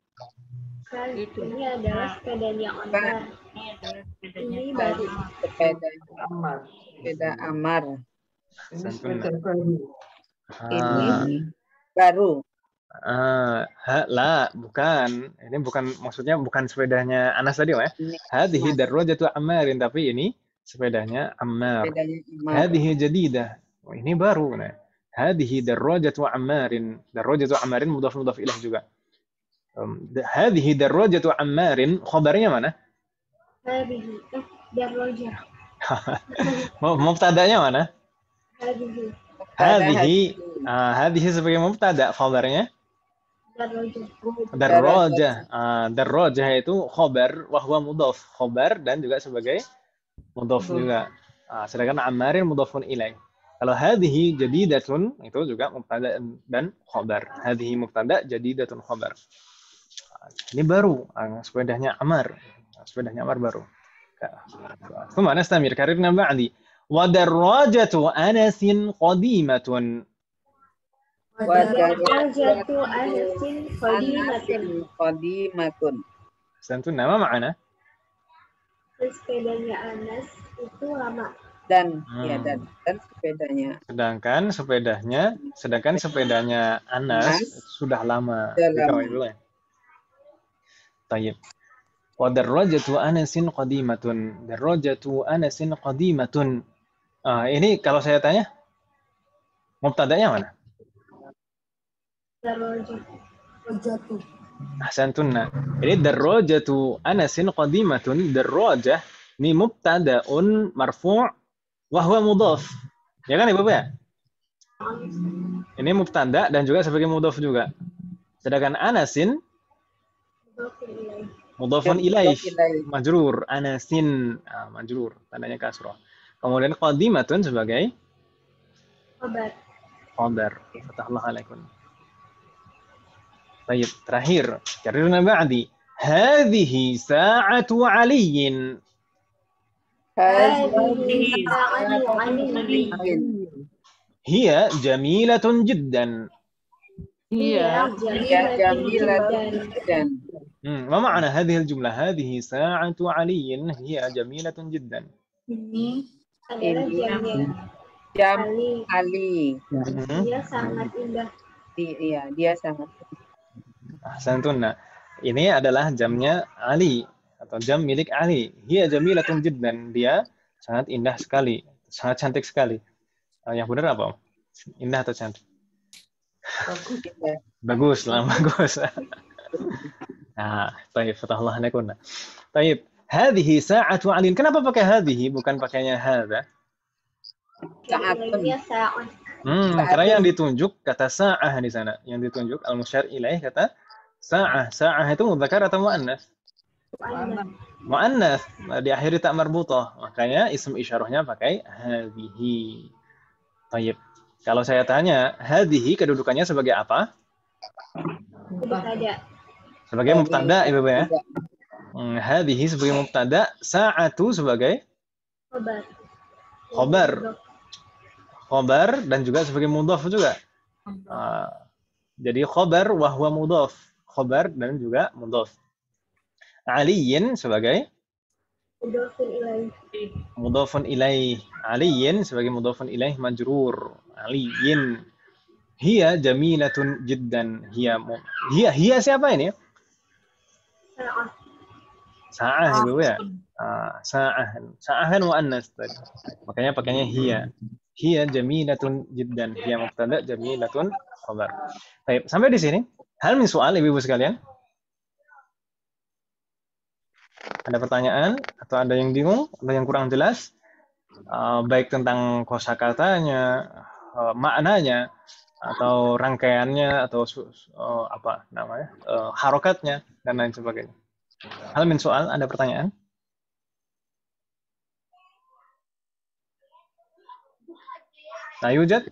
Ini adalah sepedanya Omar. Ini baru. Sepeda Amar. sepeda Amar. Ini Ahsantun. sepeda baru. Ini Ah, baru. ah, ha, la, bukan. Ini bukan, maksudnya bukan sepedanya Anas tadi, ya. Ini Hadhihi darajatu Ammarin, tapi ini sepedanya Ammar. sepedanya Amar. Hadhihi jadidah. Oh, ini baru. Nah. Hadhihi darajatu Ammarin. Darajatu Ammarin mudhaf mudhaf ilaih juga. Um, hadhihi darajatu Ammarin, khabarnya mana? هذه eh درجة Mau mubtada'nya mana? هذه Hadhihi. Ah, hadhihi sebagai mubtada, khabarnya درجة darajah. Ah, darajah itu khabar wa huwa mudhaf. Khabar dan juga sebagai mudhaf juga. Ah, sedangkan Ammarin mudhafun ilaih. Kalau hadhihi jadidatun itu juga mubtada dan khabar. Hadhihi mubtada, jadidatun khabar. Ah, ini baru, ah, sepedanya Ammar. Ah, sepedanya Ammar baru. ثم نستمر كررنا بعدي ودراجة أنس قديمة. ودراجة أنس قديمة. Qadimatun. Santuna, ma ma'ana? Sepedanya Anas itu lama. Dan Hmm. ya dan dan sepedanya Sedangkan sepedanya, sedangkan sepedanya Anas Anas sudah lama. sudah lama. Dikawal dulu ya. Tayyib. Wa darajatu Anasin qadimatun. Darajatu Anasin qadimatun. Ah, ini kalau saya tanya, mubtada'nya mana? Darajatu. Ahsantunna. Ini darajatu Anasin qadimatun. Darajah ini mubtada'un marfu' wa huwa mudhaf. Ya kan Ibu ya? Ini mubtada dan juga sebagai mudhaf juga. Sedangkan Anasin mudhafun ilaih, majrur. Anasin ah, majrur, tandanya kasrah. Kemudian qadimatun sebagai Kabar. khabar. Fatahullah alaikum. Baik, terakhir. Karirna ba'di. Hadhihi sa'atu aliyin. Hadhihi sa'atu Ali. Hiya jamilatun jiddan. Iya. Ya jamilatun dan Hmm, ma ma'na hadhihi al-jumlah? Hadhihi sa'atu aliyin hiya jamilatun jiddan. Ini adalah jamnya jam Ali. Ali. Hmm. Dia sangat indah. Di- Iya, dia sangat Ahsantunna. Ini adalah jamnya Ali atau jam milik Ali. Hiya jamilatun jiddan. Dia sangat indah sekali, sangat cantik sekali. Ah, yang benar apa? Indah atau cantik? indah. Bagus lah, bagus. Nah, baik, fatahullah alaikum. Baik, hadhihi sa'atu Ali. Kenapa pakai hadhihi bukan pakainya hadza? Sa'atun. Dia sa'at. Hmm, karena yang ditunjuk kata sa'ah di sana. Yang ditunjuk al-musyar ilaih kata sa'ah. Sa'ah itu mudzakkar atau muannas? Muannas. Diakhiri tak marbutah. Makanya isim isyarahnya pakai hadhihi. Baik. Kalau saya tanya, hadhihi kedudukannya sebagai apa? Tidak ada. Sebagai mubtada, Ibu ya. Hmm, hadhihi sebagai mubtada, sa'atu sebagai Kabar. khabar. Khabar dan juga sebagai mudhaf juga. Ah, jadi khabar wa huwa mudhaf. Khabar dan juga mudhaf. Aliyin sebagai Mudhafun ilaih. mudhafun ilaih. Aliyin sebagai mudhafun ilaih majrur. Aliyin. Hiya jamilatun jiddan. Hiya mu- hiya hiya siapa ini? Sa'at. Sa'ah Ibu ya. Ah, sa'ah. Sa'ah kan muannas tadi. Makanya pakainya hiya. Hiya jamilatun jiddan. Hiya mubtada, jamilatun khabar. Baik, sampai di sini. Hal min soal Ibu-ibu sekalian? Ada pertanyaan atau ada yang bingung, ada yang kurang jelas, uh, baik tentang kosakatanya, uh, maknanya, atau rangkaiannya, atau uh, apa namanya, uh, harokatnya dan lain sebagainya. Hal min soal, ada pertanyaan? Nah, Yujat?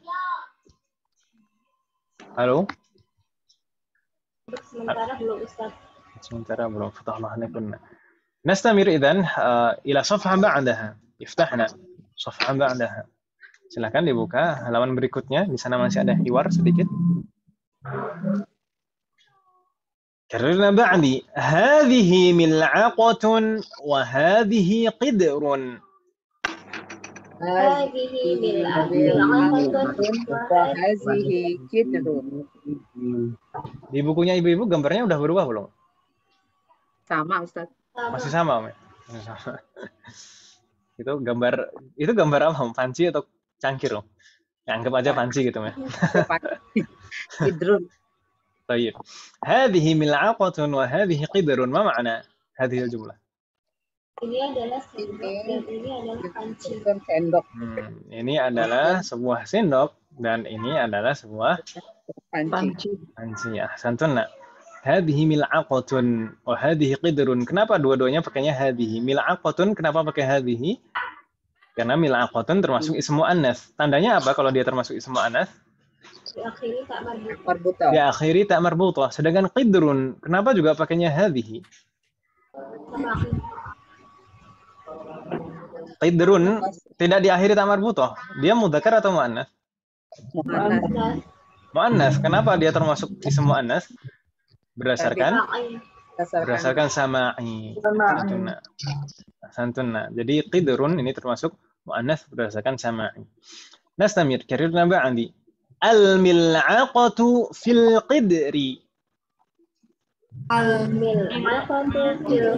Halo? Untuk sementara belum Ustaz. sementara belum. Fatahlah kunna. Nastamir idzan ila safha ba'daha. Iftahna safha ba'daha. Silakan dibuka halaman berikutnya. Di sana masih ada hiwar sedikit. Karena ba'di hadhihi mil'aqatun wa hadhihi qidrun. Hadhihi mil'aqatun wa hadhihi qidrun. Di bukunya ibu-ibu gambarnya udah berubah belum? Sama, Ustaz. Masih sama, Om. Masih sama. Itu gambar itu gambar apa, Om? Panci atau cangkir, Om? Ya, anggap aja panci gitu, ya. Qidrun. Baik. Hadhihi mil'aqatun wa hadhihi qidrun. Ma ma'na hadhihi al-jumlah? Ini adalah sendok dan ini adalah panci. Sendok. Hmm, ini adalah sebuah sendok dan ini adalah sebuah Panci. panci. Ahsantun. Hadhihi mil'aqatun wa hadhihi qidrun. Kenapa dua-duanya pakainya hadhihi? Mil'aqatun kenapa pakai hadhihi? Karena mil'aqatun termasuk ismu annas. Tandanya apa kalau dia termasuk ismu annas? Diakhiri tak marbutah. Ya akhiri tak marbutah. Sedangkan qidrun kenapa juga pakainya hadhihi? Qidrun tidak diakhiri tak marbutah. Dia mudzakkar atau muannas? Muannas. Muannas. Kenapa dia termasuk ismu annas? Berdasarkan berdasarkan sama'i. Santuna. Santuna. Jadi qidrun ini termasuk muannas berdasarkan sama'i. Nastamir karirna ba'di. Al-mil'aqatu fil qidri. Al-mil'aqatu fil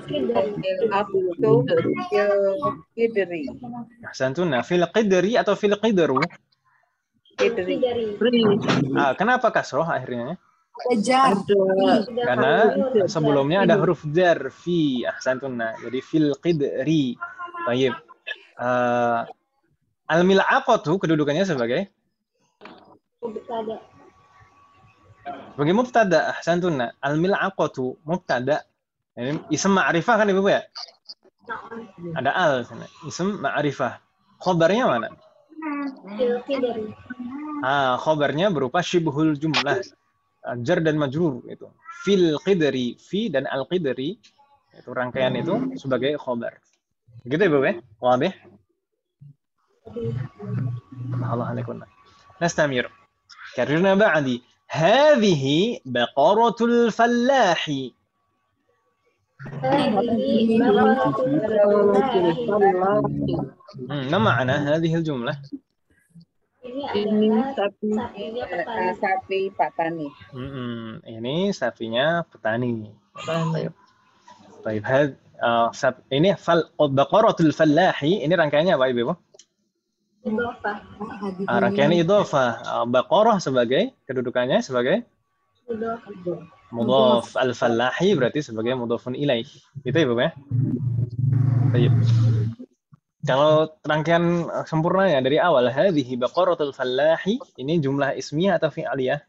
qidri. Santuna fil qidri atau fil qidru? Qidri. Ah, kenapa kasroh akhirnya? Jar. Karena sebelumnya ada huruf jar fi. Ahsantuna. Jadi fil qidri. Baik. Uh, al-mil'aqatu kedudukannya sebagai mubtada. Sebagai mubtada. Ahsantuna. Al-mil'aqatu mubtada. Ini ism ma'rifah kan Ibu ya? Ada al sana. Ism ma'rifah. Khobarnya mana? Fil qidri. Ah, khobarnya berupa syibhul jumlah. Jar dan majrur itu. Fil qidri, fi dan al qidri itu rangkaian itu sebagai khobar. Gitu Ibu ya? Wadih? Allah alaikum. Nastamir. Karirna ba'di. Hadhihi baqaratul fallahi. Hadhihi baqaratul fallahi. Hmm, ma ma'na hadhihi al-jumlah? Ini Ini adalah sapi. sapinya petani. Sapi petani. Hmm, ini sapinya petani. Petani. Baik, had, uh, sap, ini fal baqaratul fallahi ini rangkaiannya apa Ibu? Idhofah. Uh, rangkaian idhofah. Uh, baqarah sebagai kedudukannya sebagai Idhofah. mudhaf, al-fallahi berarti sebagai mudhafun ilaih. Gitu ya, Bu ya? Baik. Kalau rangkaian sempurnanya dari awal hadhihi baqaratul fallahi ini jumlah ismiyah atau fi'aliyah?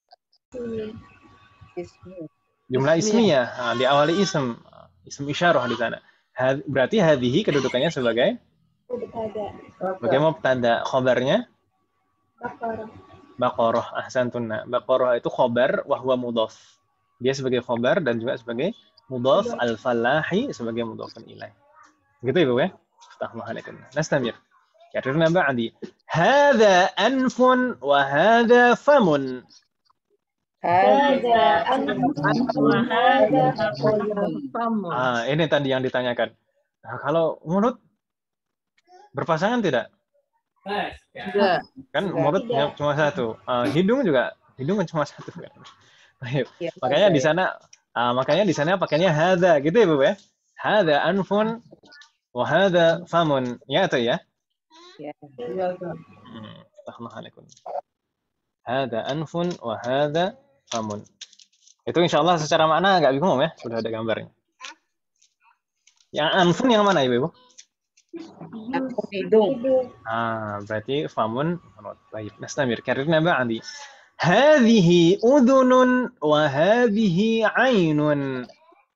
Jumlah ismiyah. Nah, diawali ism, ism isyarah di sana. Had, berarti hadhihi kedudukannya sebagai Mubtada. sebagai mubtada, khabarnya Baqarah. baqarah. Ahsantunna. Baqarah itu khabar wa huwa mudhaf. Dia sebagai khabar dan juga sebagai mudhaf, al-fallahi sebagai mudhafun ilaih. Gitu ya, Bu ya? Astagfirullahaladzim. Nastamir. Karirna ba'di. Hadha anfun wa hadha famun. Hadza anfun wa hadza Sama. Ah, ini tadi yang ditanyakan. Nah, kalau mulut berpasangan tidak? Tidak. Kan Tidak. mulutnya cuma satu. Ah, hidung juga, hidung kan cuma satu kan. Baik. Ya, Makanya di saya- sana ah, makanya di sana pakainya hadza gitu ya, Bu ya. Hadza anfun wa hadza famun. Ya atau ya? ya. Hmm, Astagfirullahaladzim. Hadza anfun wa hadza famun. Itu insya Allah secara makna nggak bingung ya, sudah ada gambarnya. Yang anfun yang mana Ibu? Aku hidung. Ah, berarti famun menurut. Baik, nastamir. Karirna ba'di. Hadhihi udhunun wa hadhihi ainun.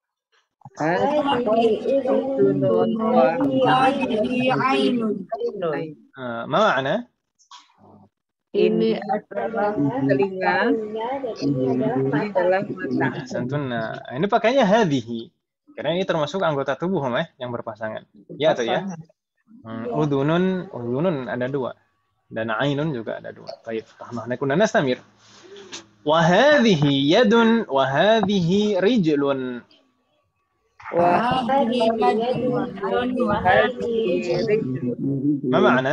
Hadhihi udhunun wa Hadhihi ainun. ainun. Ah, ma ma'na? Ini Ini adalah telinga, dan ini adalah ini mata. adalah mata. Ahsantun. Nah, ini pakainya hadhihi. Karena ini termasuk anggota tubuh Mama, yang berpasangan. Ya atau ya? pasangan. Hmm, udhunun, udhunun ada dua. Dan ainun juga ada dua. Baik, tahmah kunna nastamir. Wa hadhihi yadun wa hadhihi rijlun. Wa Hadhihi yadun wa hadhihi hadhihi rijlun. Ma ma'na?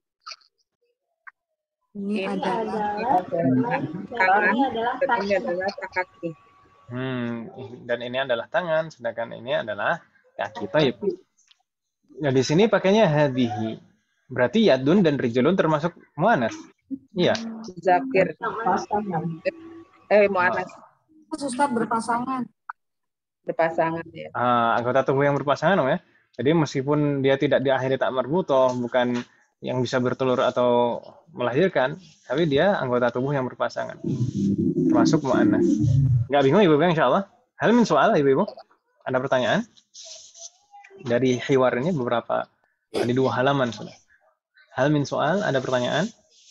Ini Ini adalah adalah tangan, Ini adalah dan ini kaki. adalah kaki. Hmm, dan ini adalah tangan, sedangkan ini adalah kaki. Taib. Nah, di sini pakainya hadhihi. Berarti yadun dan rijlun termasuk muannas. Iya. Zakir. Pasangan. Eh, mu'anas. Ustaz berpasangan. Berpasangan ya. Ah, anggota tubuh yang berpasangan ya. Jadi meskipun dia tidak diakhiri tak marbutoh, bukan yang bisa bertelur atau melahirkan, tapi dia anggota tubuh yang berpasangan. Termasuk mu'annas. Nggak bingung Ibu-Ibu insyaallah? Hal min soal Ibu-Ibu? Ada pertanyaan? Dari hiwar ini beberapa, ada dua halaman sudah. Hal min soal, ada pertanyaan?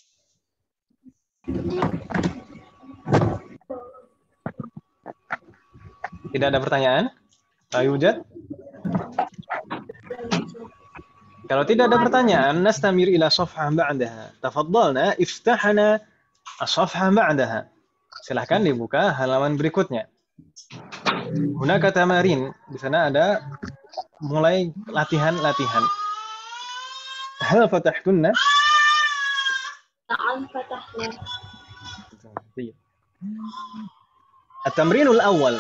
Tidak ada pertanyaan? Ayujat? Kalau tidak ada pertanyaan, nastamir ila safhah ba'daha. Tafaddalna, iftahana as-safhah ba'daha. Silahkan dibuka halaman berikutnya. Hunaka tamarin, di sana ada mulai latihan-latihan. Hal fatahtunna? Na'am fatahna. At-tamrinul awal.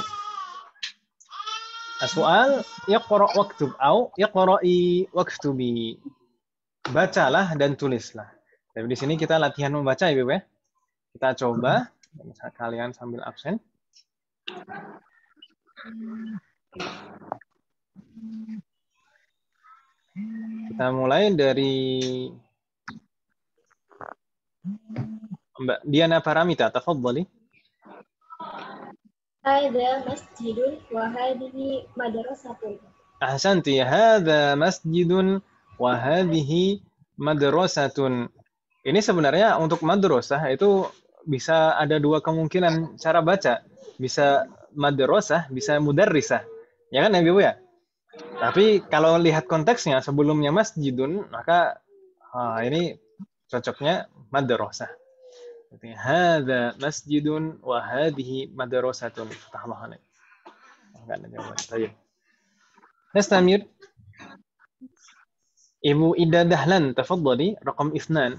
As-soal yaqra' waktub au yaqra'i waktubi. Bacalah dan tulislah. Jadi di sini kita latihan membaca ya, Ibu ya. Kita coba kalian sambil absen. Kita mulai dari Mbak Diana Paramita, tafadhali. Hadza masjidun wa hadhihi madrasatun. Ahsanti, hadza masjidun wa hadhihi madrasatun. Ini sebenarnya untuk madrasah itu bisa ada dua kemungkinan cara baca. Bisa madrasah, bisa mudarrisah. Ya kan ya, Ibu ya? Tapi kalau lihat konteksnya sebelumnya masjidun, maka ah, ini cocoknya madrasah. Hadza masjidun wa hadhihi madrasatun. Fatahullah alaik. Enggak ada jawaban. Baik. Nastamir. Ibu Ida Dahlan, tafadhali, raqam اثنان.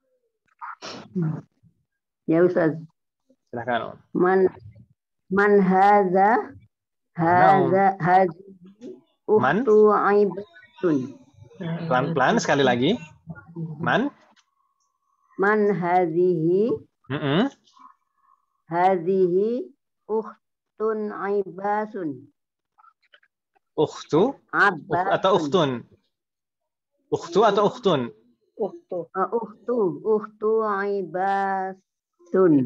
Ya Ustaz. Silakan. Man man hadza hadza hadhihi Man? ukhtu aibatun. Pelan-pelan sekali lagi. Man? Man hadhihi Mm-mm. hadhihi ukhtun aibasun. Ukhtu? Abbasun. Ukh- atau ukhtun? Ukhtu atau ukhtun? Uktu. Uh, ukhtu ukhtu aibasun.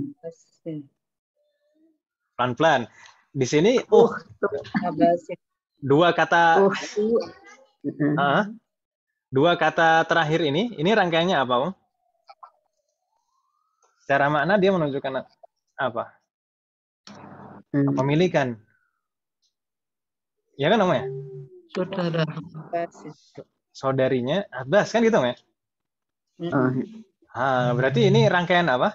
Pelan-pelan. Di sini uh Ukhtu Abasin. dua kata ukhtu ah, dua kata terakhir ini, ini rangkaiannya apa, Om? Secara makna dia menunjukkan apa? Pemilikan. Ya kan, Om ya? Saudara. Abasin. Saudarinya Abbas kan gitu, Om ya? uh, Ah, berarti ini rangkaian apa?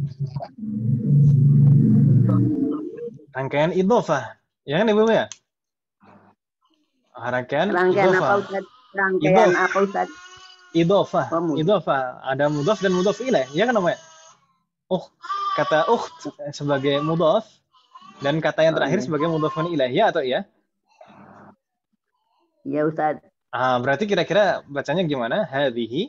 Rangkaian idhofah. Ya kan, Ibu ya? Ah, rangkaian rangkaian apa idhofah. Ustaz? Rangkaian Idhof. apa Ustaz? Idhofah. Pemud. Idhofah. Ada mudhaf dan mudhaf ilaih. Ya kan, Om ya? Oh, kata ukht sebagai mudhaf dan kata yang terakhir Oh, iya. sebagai mudhafun ilaih, ya atau iya? Ya Ustaz. Ah, berarti kira-kira bacanya gimana? Hadhihi.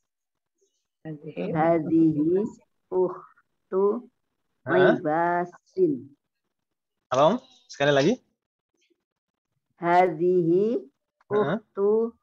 Hadhihi ukhtu Hah? aibasin. Apa, Om? Sekali lagi. Hadhihi Uhtu.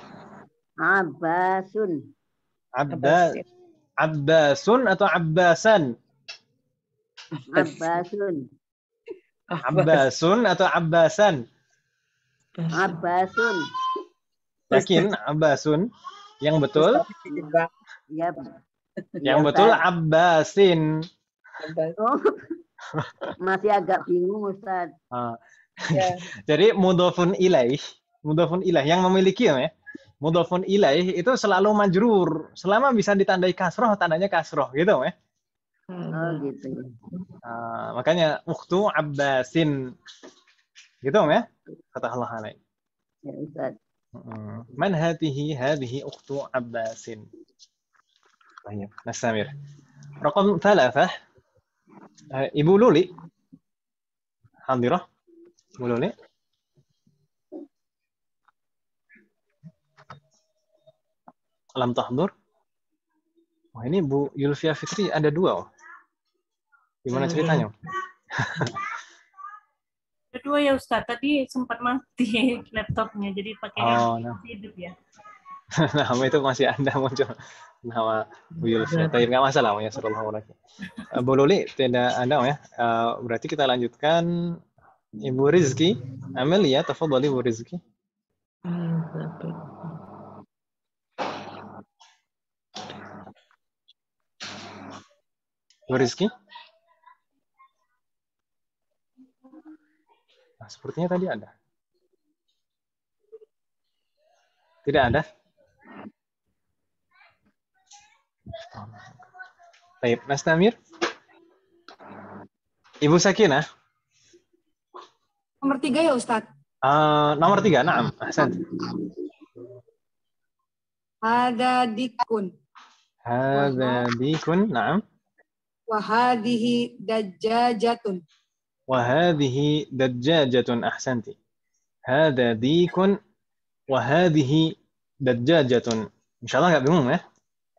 Abbasun. Abba, Abbasun atau Abbasan? Abbasun. Abbasun atau Abbasan? Abbasun. Yakin Abbasun? Yang betul? Ya. Yang Ya, betul Ustaz. Abbasin. Oh, masih agak bingung, Ustaz. Ah. Ya. Jadi mudhofun ilaih, mudhofun ilaih yang memiliki ya. Mudhofun ilaih itu selalu majrur. Selama bisa ditandai kasroh, tandanya kasroh gitu ya. Oh, gitu. Ah, makanya ukhtu Abbasin. Gitu ya. Kata Allah alaih. Ya, Ustaz. Man hatihi hadihi ukhtu Abbasin. Baik, nastamir. Raqam thalathah. Ibu Luli. Hadirah. Ibu Luli. Lam tahdur. Wah, ini Bu Yulfia Fitri ada dua. Oh. Gimana ceritanya? Ada dua ya Ustaz. Tadi sempat mati laptopnya, jadi pakai Oh, handphone nah. hidup ya. Nama itu masih Anda muncul. Nama Bu Yulfia. Tapi nggak masalah ya, sallallahu alaihi wasallam. Bu Luli tidak ada ya. Uh, berarti kita lanjutkan Ibu Rizki. Amelia, tafadhali Ibu Rizki. Ibu Rizki. Nah, sepertinya tadi ada. Tidak ada. Baik, Nastamir. Ibu Sakinah. Nomor tiga ya Ustaz. Uh, nomor tiga, naam. Ahsan. Hada dikun. Hada dikun, naam. Wahadihi dajjajatun. Wahadihi dajjajatun, ahsanti. Hada dikun. Wahadihi dajjajatun. Insyaallah nggak bingung ya.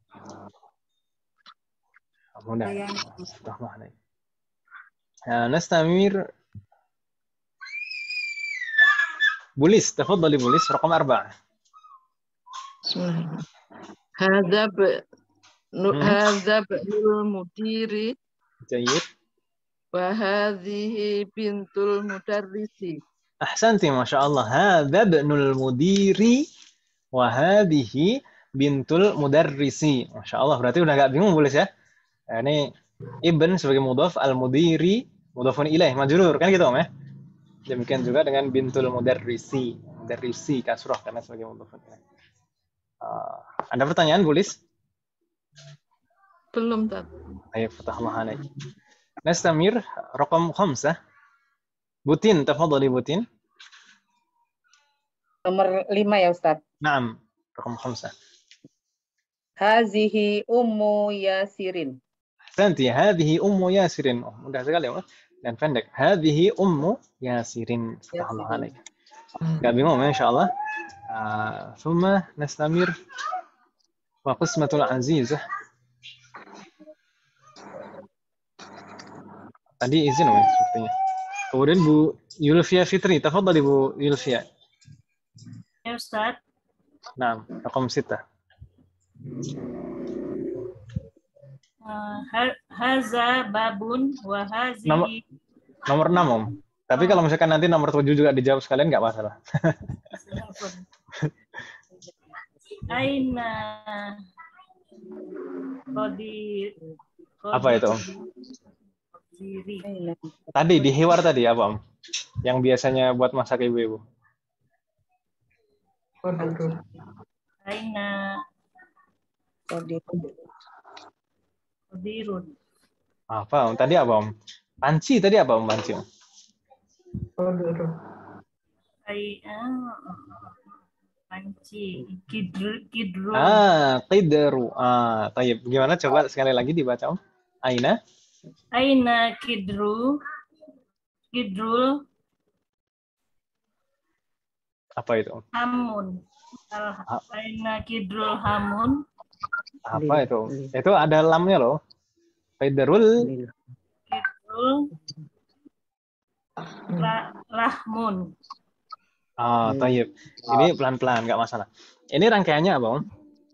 Mudah. Bismillahirrahmanirrahim. Nastamir. بوليس تفضلي بوليس رقم أربعة. بسم الله. هذا ب... هذا ابن المدير. جيد. وهذه بنت المدرس. أحسنتي ما شاء الله. هذا ابن المدير وهذه بنت المدرس. ما شاء الله. Berarti udah nggak bingung Bulis ya. Ini ibn sebagai mudhaf, al-mudiri mudhafun ilaih majrur kan gitu Om ya. Demikian juga dengan bintul mudarrisi, mudarrisi kasroh karena sebagai mudhaf. Uh, ada pertanyaan, Gulis? Belum, Tat. Ayo, fatahullah alaik. Nastamir, raqam khamsah. Butin, tafadhali Butin. Nomor lima ya, Ustaz. Naam, raqam khamsah. Hazihi ummu Yasirin. Santi, hadhihi ummu Yasirin. Oh, mudah sekali ya, dan pendek. Hadhihi ummu Yasirin. Fatahullah alaik. Gak bingung ya, insyaallah. Uh, thumma nastamir wa qismatul azizah. Tadi izin ya sepertinya. Kemudian Bu Yulfia Fitri, tafadhali Bu Yulfia. Ya Ustaz. Naam, raqam sita. Uh, haza babun wa hazihi. Nomor, nomor enam Om. Tapi kalau misalkan nanti nomor tujuh juga dijawab sekalian nggak masalah. Aina Qadir. Apa itu Om? Tadi di hiwar tadi apa Om? Yang biasanya buat masak ibu-ibu. Aina Qadirun. Apa Om? Tadi apa Om? Panci tadi apa Om? Panci Om? Ai panci kidru kidru. Ah, qidru. Ah, tayyib. Gimana coba sekali lagi dibaca Om? Aina? Aina kidru kidrul. Apa itu Om? Hamun. Aina kidrul hamun. Apa itu? Itu ada lamnya loh. Qidrul Kidrul La, lahmun. Ah, Hmm. tayyib. Ini pelan-pelan, nggak masalah. Ini rangkaiannya apa, Om?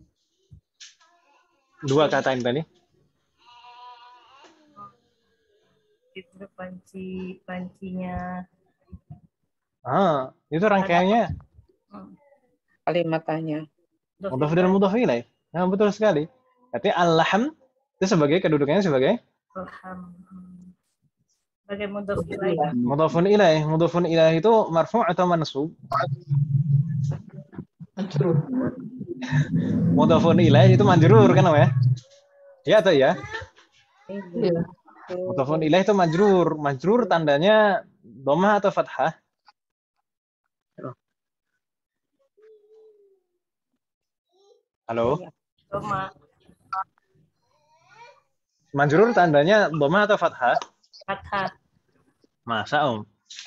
Dua kata ini tadi. Itu panci pancinya. Ah, itu rangkaiannya Kalimatannya. mudhaf dan mudhaf ilaih. Nah, betul sekali. Berarti al-lahm itu sebagai kedudukannya sebagai Alham. Sebagai mudhaf ilaih. mudhafun ilaih. Mudhafun ilaih itu marfu' atau mansub? Mudhafun ilaih itu majrur kan, Om ya? Ya atau ya? Iya. Mudhafun ilaih itu majrur. Majrur tandanya dhammah atau fathah? Halo? Doma. Majrur tandanya dhammah atau fathah? Fathah. Masa, Om?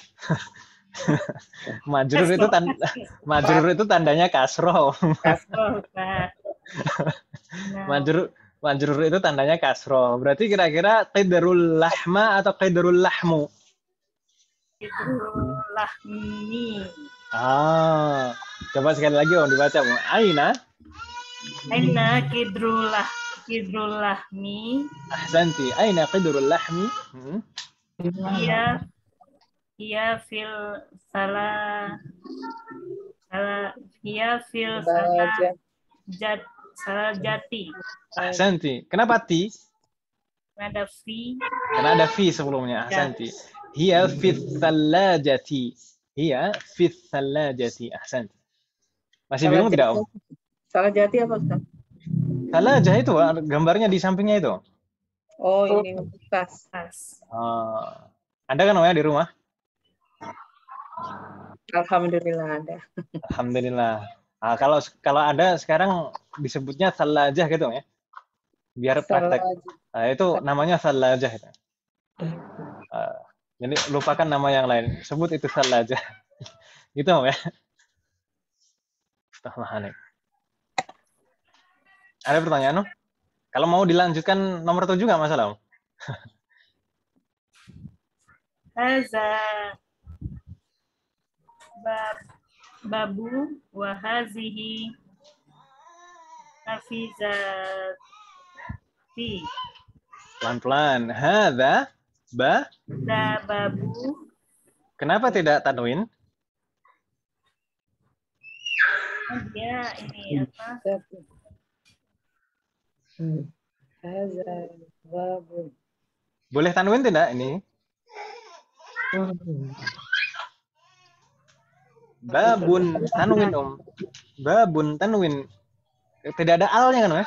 Majrur itu tanda majrur itu tandanya kasroh. Kasroh, Pak. Nah, Majrur majrur itu tandanya kasroh. Berarti kira-kira qidarul lahma atau qidarul lahmu? itu lahmi. Ah, coba sekali lagi Om dibaca, Om. Aina Aina kidrulah kidrul lahmi. ahsanti. Aina qidarul lahmi? Hmm. Iya iya fil salah salah iya fil salah jat salah jati. Ahsanti. Kenapa ti? Ada fi. Karena ada fi sebelumnya. Ahsanti. Hiya fi thallajati. Hiya fi thallajati. Ahsanti. Masih bingung tidak, Om? Salah jati apa, Ustaz? Thalajah itu gambarnya di sampingnya itu. Oh, ini tas. Tas. Ah, ada kan, Om ya, di rumah? Alhamdulillah ada. Alhamdulillah. Nah, kalau kalau ada sekarang disebutnya thalajah gitu ya. Biar praktek. Nah, itu namanya thalajah itu. Uh, jadi lupakan nama yang lain. Sebut itu thalajah. Gitu ya. Astagfirullahaladzim. Ada pertanyaan, Om? Kalau mau dilanjutkan nomor tujuh nggak masalah, Om? Haza bab babu wa hazihi hafizati. Pelan-pelan. Hadza ba. Da babu. Kenapa tidak tanwin? Dia ini apa? Haza babu. Boleh tanwin tidak ini? Babun tanwin, Om. Babun tanwin. Tidak ada alnya kan, Om?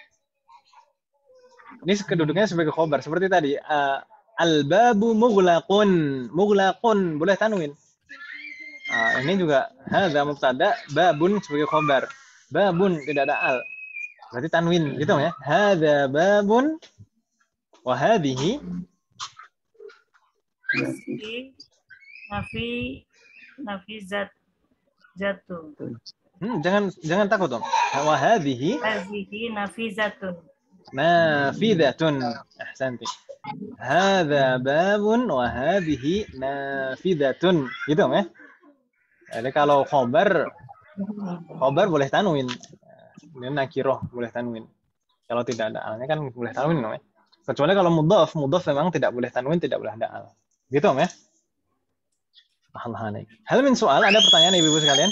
Ini kedudukannya sebagai khobar seperti tadi. Uh, Al-babu mughlaqun. Mughlaqun boleh tanwin. Uh, ini juga hadza mubtada, babun sebagai khobar. Babun tidak ada al. Berarti tanwin gitu ya. Hadza babun wa hadhihi nafi nafizat jatuh. Hmm, jangan jangan takut, Om. Wa hadhihi Hadhihi nafizatun. nafidatun. Ahsanti. Hadza babun wa hadhihi nafidatun. Gitu, Om ya. Jadi kalau khobar khobar boleh tanwin. Ini nakiroh boleh tanwin. Kalau tidak ada alnya kan boleh tanwin, Om ya. Kecuali kalau mudhaf, mudhaf memang tidak boleh tanwin, tidak boleh ada al. Gitu, Om ya. Allah. Hal min soal, ada pertanyaan Ibu-ibu sekalian?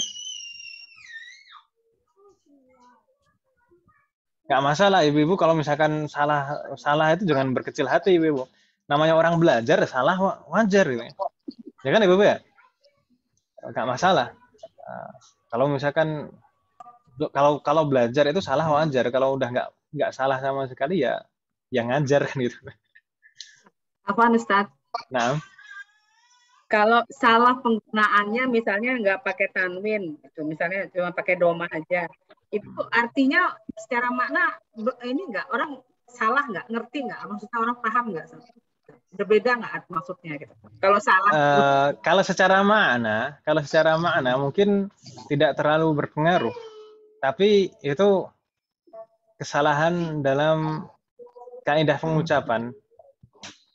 Nggak masalah Ibu-ibu kalau misalkan salah salah itu jangan berkecil hati Ibu-ibu. Namanya orang belajar salah wajar gitu ya. Ya kan Ibu-ibu ya? Nggak masalah. Nah, kalau misalkan kalau kalau belajar itu salah wajar, kalau udah nggak nggak salah sama sekali ya yang ngajar kan gitu. Apa, Ustaz? Nah, kalau salah penggunaannya misalnya nggak pakai tanwin, gitu, misalnya cuma pakai doma aja, itu artinya secara makna ini nggak orang salah nggak ngerti nggak maksudnya orang paham nggak berbeda nggak maksudnya gitu. Kalau salah. Uh, kalau secara makna, kalau secara makna mungkin tidak terlalu berpengaruh. Tapi itu kesalahan dalam kaidah pengucapan.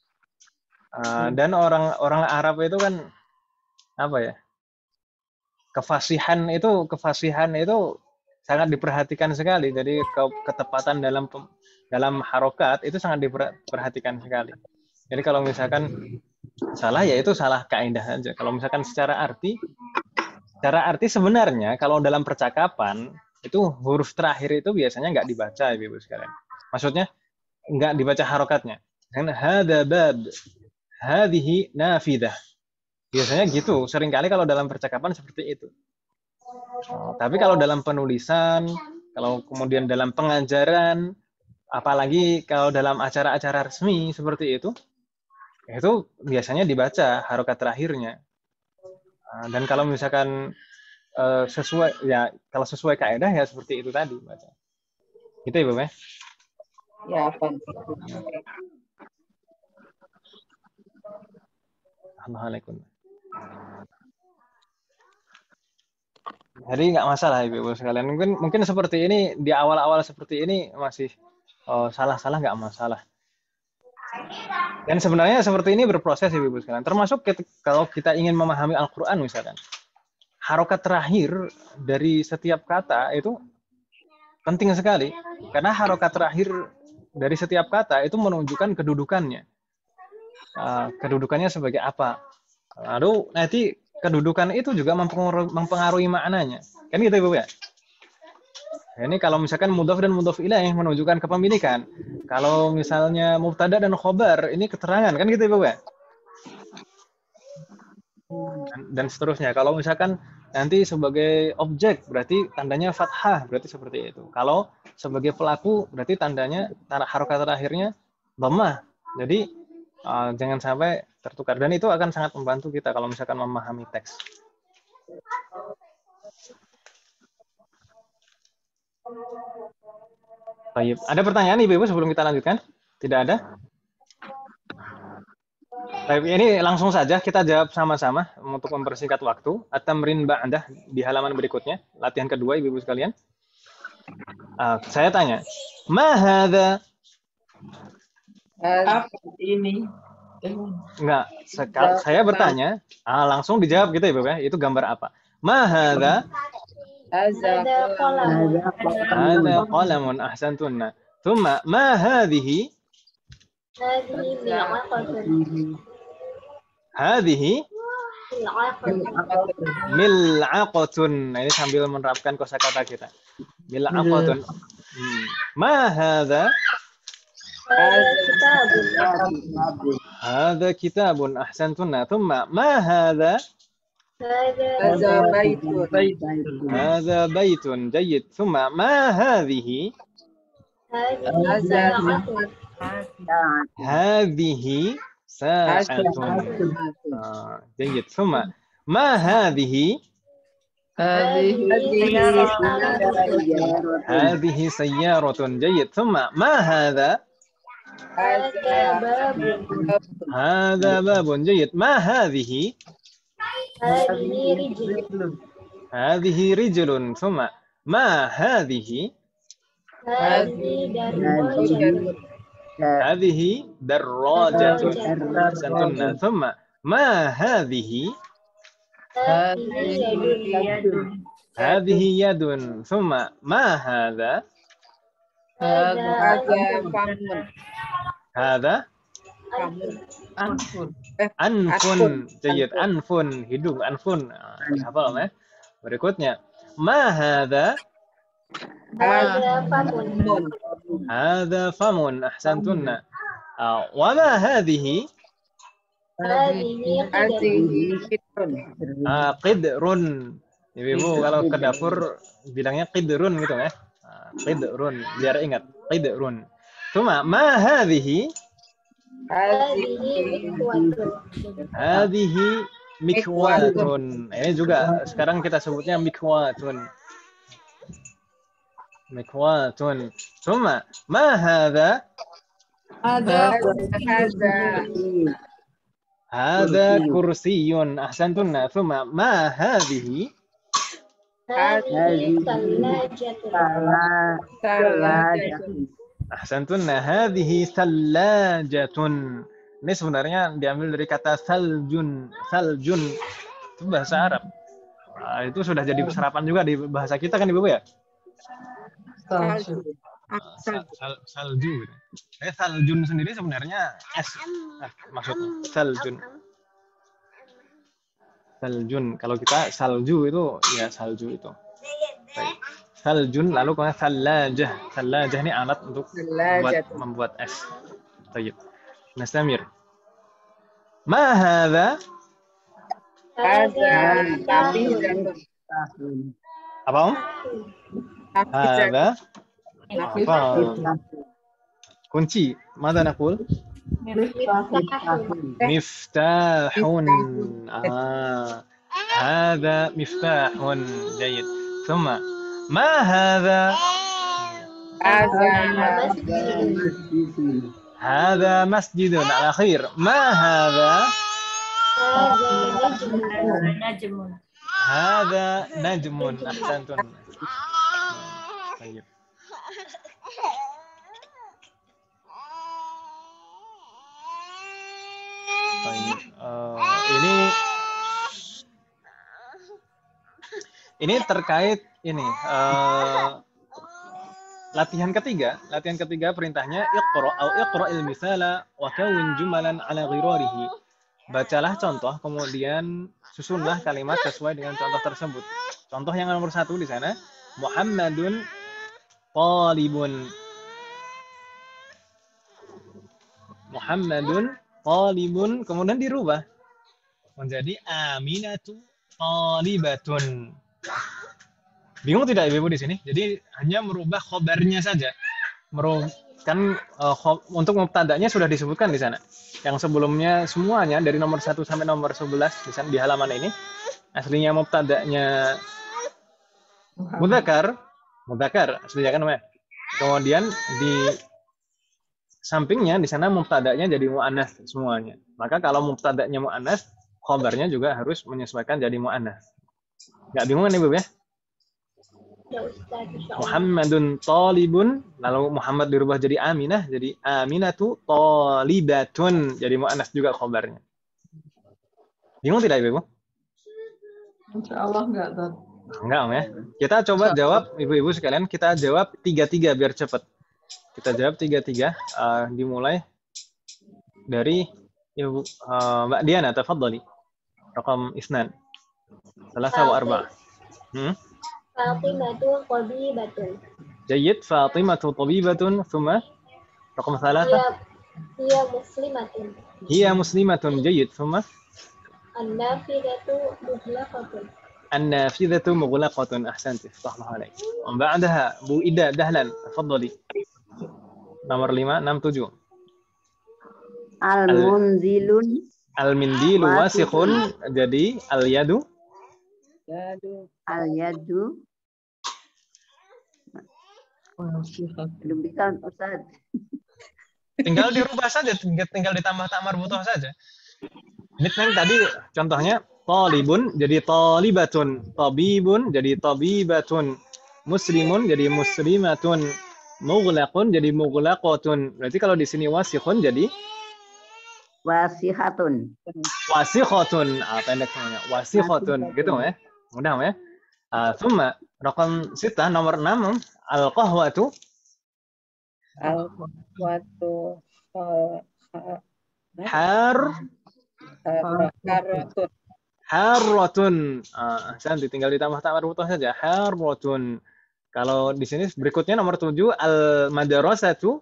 Uh, dan orang orang Arab itu kan apa ya? kefasihan itu kefasihan itu sangat diperhatikan sekali. Jadi ke, ketepatan dalam dalam harokat itu sangat diperhatikan sekali. Jadi kalau misalkan salah ya itu salah kaidah aja. Kalau misalkan secara arti, secara arti sebenarnya kalau dalam percakapan itu huruf terakhir itu biasanya nggak dibaca, Ibu sekalian. Maksudnya nggak dibaca harokatnya. Kan hada bab, hadhihi nafidah. Biasanya gitu. Seringkali kalau dalam percakapan seperti itu. Oh, tapi kalau dalam penulisan, kalau kemudian dalam pengajaran, apalagi kalau dalam acara-acara resmi seperti itu, itu biasanya dibaca harokat terakhirnya. Dan kalau misalkan uh, sesuai, ya kalau sesuai kaidah ya seperti itu tadi baca. Gitu Ibu ya? Ya, apa? Assalamualaikum. Jadi nggak masalah Ibu sekalian. Mungkin mungkin seperti ini di awal-awal seperti ini masih oh, salah-salah nggak masalah. Dan sebenarnya seperti ini berproses Ibu sekalian. Termasuk ketika, kalau kita ingin memahami Al-Qur'an misalkan. Harokat terakhir dari setiap kata itu penting sekali. Karena harokat terakhir dari setiap kata itu menunjukkan kedudukannya. Uh, kedudukannya sebagai apa. Lalu nanti kedudukan itu juga mempengaruhi, mempengaruhi maknanya. Kan gitu Ibu ya? Ini kalau misalkan mudhaf dan mudhaf ilaih menunjukkan kepemilikan. Kalau misalnya mubtada dan khobar ini keterangan, kan gitu Ibu ya? Dan, dan seterusnya. Kalau misalkan nanti sebagai objek berarti tandanya fathah, berarti seperti itu. Kalau sebagai pelaku berarti tandanya harokat terakhirnya dhammah. Jadi uh, jangan sampai tertukar, dan itu akan sangat membantu kita kalau misalkan memahami teks. Baik, ada pertanyaan Ibu sebelum kita lanjutkan? Tidak ada? Baik, ini langsung saja kita jawab sama-sama untuk mempersingkat waktu. At-tamrin ba'dah di halaman berikutnya, latihan kedua Ibu sekalian. Uh, saya tanya, ma hadza? Apa ini? Enggak, sekal, saya bertanya, ah, langsung dijawab gitu Ibu ya. Itu gambar apa? Ma hadza? Hadza Hadza qalamun ahsantunna. Thumma ma hadhihi? Hadhihi mil'aqatun. Nah, ini sambil menerapkan kosakata kita. Mil'aqatun. Hmm. Ma hadza? هذا كتاب أحسنتن ثم ما هذا هذا بيت هذا بيت جيد ثم ما هذه هذه ساعة جيد ثم ما هذه هذه سيارة جيد ثم ما هذا هذا باب جيد ما هذه هذه رجل ثم ما هذه هذه دراجة ثم ما هذه هذه يد ثم ما هذا هذا Anfun. Anfun, jayid, anfun, hidung, anfun. Hafal ya. Berikutnya, ma hadza? Hadza famun, ahsantunna. Wa ma hadhihi? Qidrun. Ibu kalau ke dapur bilangnya qidrun gitu ya. Qidrun, biar ingat, qidrun. Cuma ma hadhihi? Hadhihi mikwatun. Ini juga sekarang kita sebutnya mikwatun. Mikwatun. Cuma ma hadza? Ada Hadza kursiyun. Ahsantunna. Cuma ma hadhihi? Ahsantunna. Hadhihi thalajatun. Ini sebenarnya diambil dari kata saljun. Saljun itu bahasa Arab. Nah, itu sudah jadi serapan juga di bahasa kita kan Ibu ya? Salju. Ah, Sal, salju. sal, salju. Eh, saljun sendiri sebenarnya es. Nah, maksudnya saljun. Saljun. Kalau kita salju itu ya salju itu. Baik. Saljun lalu kemudian salajah. Salajah ini alat untuk membuat, Salajah. membuat es. Baik. Nastamir. Ma hadza? Hadza Hadza nafizatun. miftahun. Apa Om? Nafizatun. Hadza apa? Kunci. Mada naqul? Miftahun. Miftahun. Ah. Hadza miftahun. Jayid. Thumma ma hadza? Hadza Masjidun. هذا مسجد على خير ما هذا Najmun. هذا نجم أحسنتم طيب طيب uh, ini ini terkait ini uh, latihan ketiga, latihan ketiga perintahnya iqra au iqra'il misala wa kawwin jumalan ala ghirarihi. Bacalah contoh kemudian susunlah kalimat sesuai dengan contoh tersebut. Contoh yang nomor satu di sana Muhammadun talibun. Muhammadun talibun kemudian dirubah menjadi Aminatu talibatun. Bingung tidak Ibu di sini? Jadi hanya merubah khobarnya saja. Merubah kan uh, khob, untuk mubtada'nya sudah disebutkan di sana. Yang sebelumnya semuanya dari nomor satu sampai nomor sebelas di sana di halaman ini aslinya mubtada'nya mudzakkar, mudzakkar aslinya kan namanya. Kemudian di sampingnya di sana mubtada'nya jadi muannats semuanya. Maka kalau mubtada'nya muannats, khobarnya juga harus menyesuaikan jadi muannats. Enggak bingung kan Ibu ya? Muhammadun talibun lalu Muhammad dirubah jadi Aminah jadi Aminatu talibatun jadi muannats juga khobarnya. Bingung tidak Ibu? Insya Allah enggak, Tad. Enggak Om ya. Kita coba jawab Ibu-ibu sekalian, kita jawab tiga-tiga biar cepat. Kita jawab tiga-tiga uh, dimulai dari Ibu uh, Mbak Diana, tafadhali. Rakam isnan. Salasa wa arba'. Hmm? Fatimatu tabibatun. Jayyid, Fatimatu tabibatun, thumma raqam thalatha. Hiya muslimatun. Hiya muslimatun, jayyid, thumma An-nafidatu mughlaqatun. An-nafidhatu mughlaqatun, ahsanti, sallallahu alaihi. Wa ba'daha Bu Ida Dahlan, tafadhali. Nomor lima, enam, tujuh. Al-munzilun. Al-mindilu wasikhun, jadi al-yadu Yadu. Al-yadu. Belum bisa Ustaz. tinggal dirubah saja, tinggal ditambah tak marbutoh saja. Ini kan tadi contohnya talibun jadi talibatun, tabibun jadi tabibatun, muslimun jadi muslimatun, mughlaqun jadi mughlaqatun. Berarti kalau di sini wasikhun jadi Wasihatun. wasikhatun. Ah, pendek semuanya. Wasikhatun gitu ya. Mudah ya. Ah, thumma raqam sita nomor enam al-qahwatu Al-qahwatu har haratun. harratun. Ah, nanti tinggal ditambah tak marbutoh saja. Harratun. Kalau di sini berikutnya nomor tujuh al-madrasatu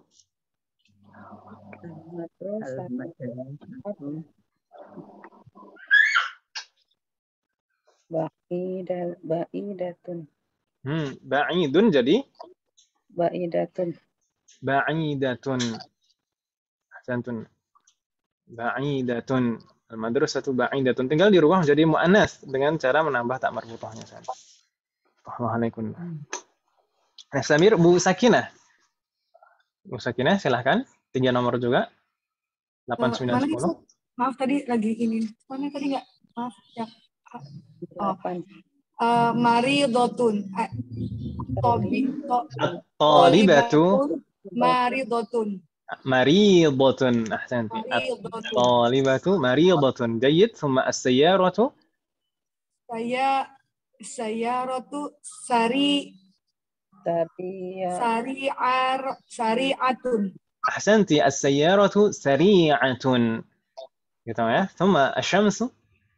Ba'idah ba'idatun. Hmm, ba'idun jadi Ba'idatun. ba'idatun. Ahsantun. Ba'idatun. Al-madrasatu ba'idatun. Tinggal dirubah menjadi muannats dengan cara menambah tak marbutohnya saja. Waalaikumsalam. Nah, Samir, Bu Sakinah. Bu Sakinah, silahkan. Tiga nomor juga. delapan, sembilan, Mana sepuluh. itu? Maaf tadi lagi ini. Mana tadi nggak? Maaf ya. Oh. Uh, Maridotun. Uh, Tobi. To, Talibatu. Maridotun. Maridotun. Ahsanti. Maridotun. Talibatu maridotun. Jayyid. Thumma as-sayyaratu. Saya Sayyaratu sari sari'ar sari'atun. Ahsanti, as-sayyaratu sari'atun. Gitu ya. Thumma asy-syamsu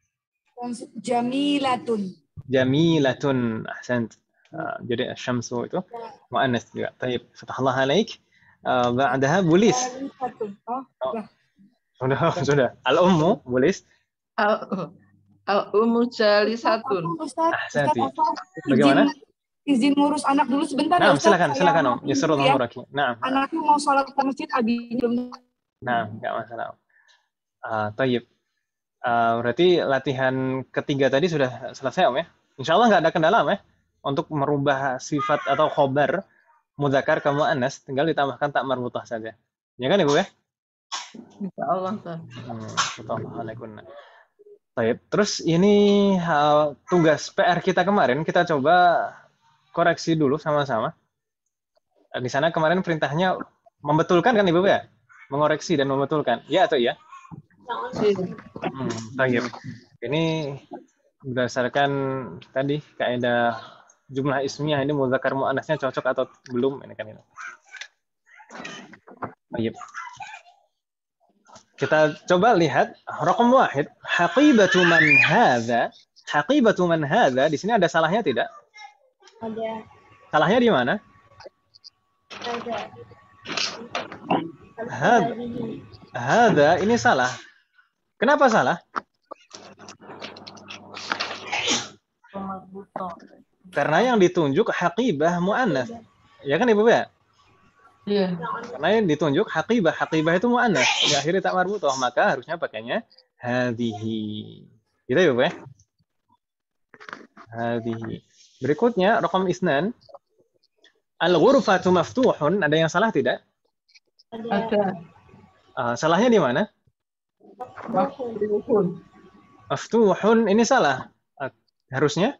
Jamilatun. jamilatun. Ahsant. Uh, jadi asy-syamsu itu muannas juga. Taib. Fatahallah alaik. Uh, ba'daha bulis. Oh, Oh. Sudah, sudah. Al-ummu bulis. Al al-ummu jalisatun. Ustaz, Ustaz, Ahsanti. Ustaz, Bagaimana? Izin, izin ngurus anak dulu sebentar Nah, ya Ustaz. silakan, Saya silakan mau Om. Yusrul ya. umuraki. Nah, Anakku mau sholat ke masjid, abi belum. nah, enggak masalah. Uh, taib. Uh, berarti latihan ketiga tadi sudah selesai Om ya? Insya Allah nggak ada kendala Om ya? Untuk merubah sifat atau khobar mudzakkar ke muannas, tinggal ditambahkan tak marbutah saja. Ya kan Ibu ya? Insya Allah. Hmm, Baik. Terus ini uh, tugas P R kita kemarin, kita coba koreksi dulu sama-sama. Uh, di sana kemarin perintahnya membetulkan kan Ibu ya? Mengoreksi dan membetulkan. Ya atau iya? Hmm, baik. Ini berdasarkan tadi kaidah jumlah ismiyah, ini mudzakkar muannasnya cocok atau belum ini kan ini. Baik. Kita coba lihat raqam wahid, haqibatu man hadza. Haqibatu man hadza, di sini ada salahnya tidak? Ada. Salahnya di mana? Ada. Hadza. Hadza ini salah. Kenapa salah? Karena yang ditunjuk haqibah muannas. Ya kan Ibu ya? Iya. Karena yang ditunjuk haqibah, haqibah itu muannas. Ya, akhirnya tak marbutah, maka harusnya pakainya hadhihi. Gitu ya, Bu ya? Hadhihi. Berikutnya raqam isnan. Al-ghurfatu maftuhun, ada yang salah tidak? Ada. Uh, salahnya di mana? Maftuhun. Maftuhun ini salah. Uh, harusnya?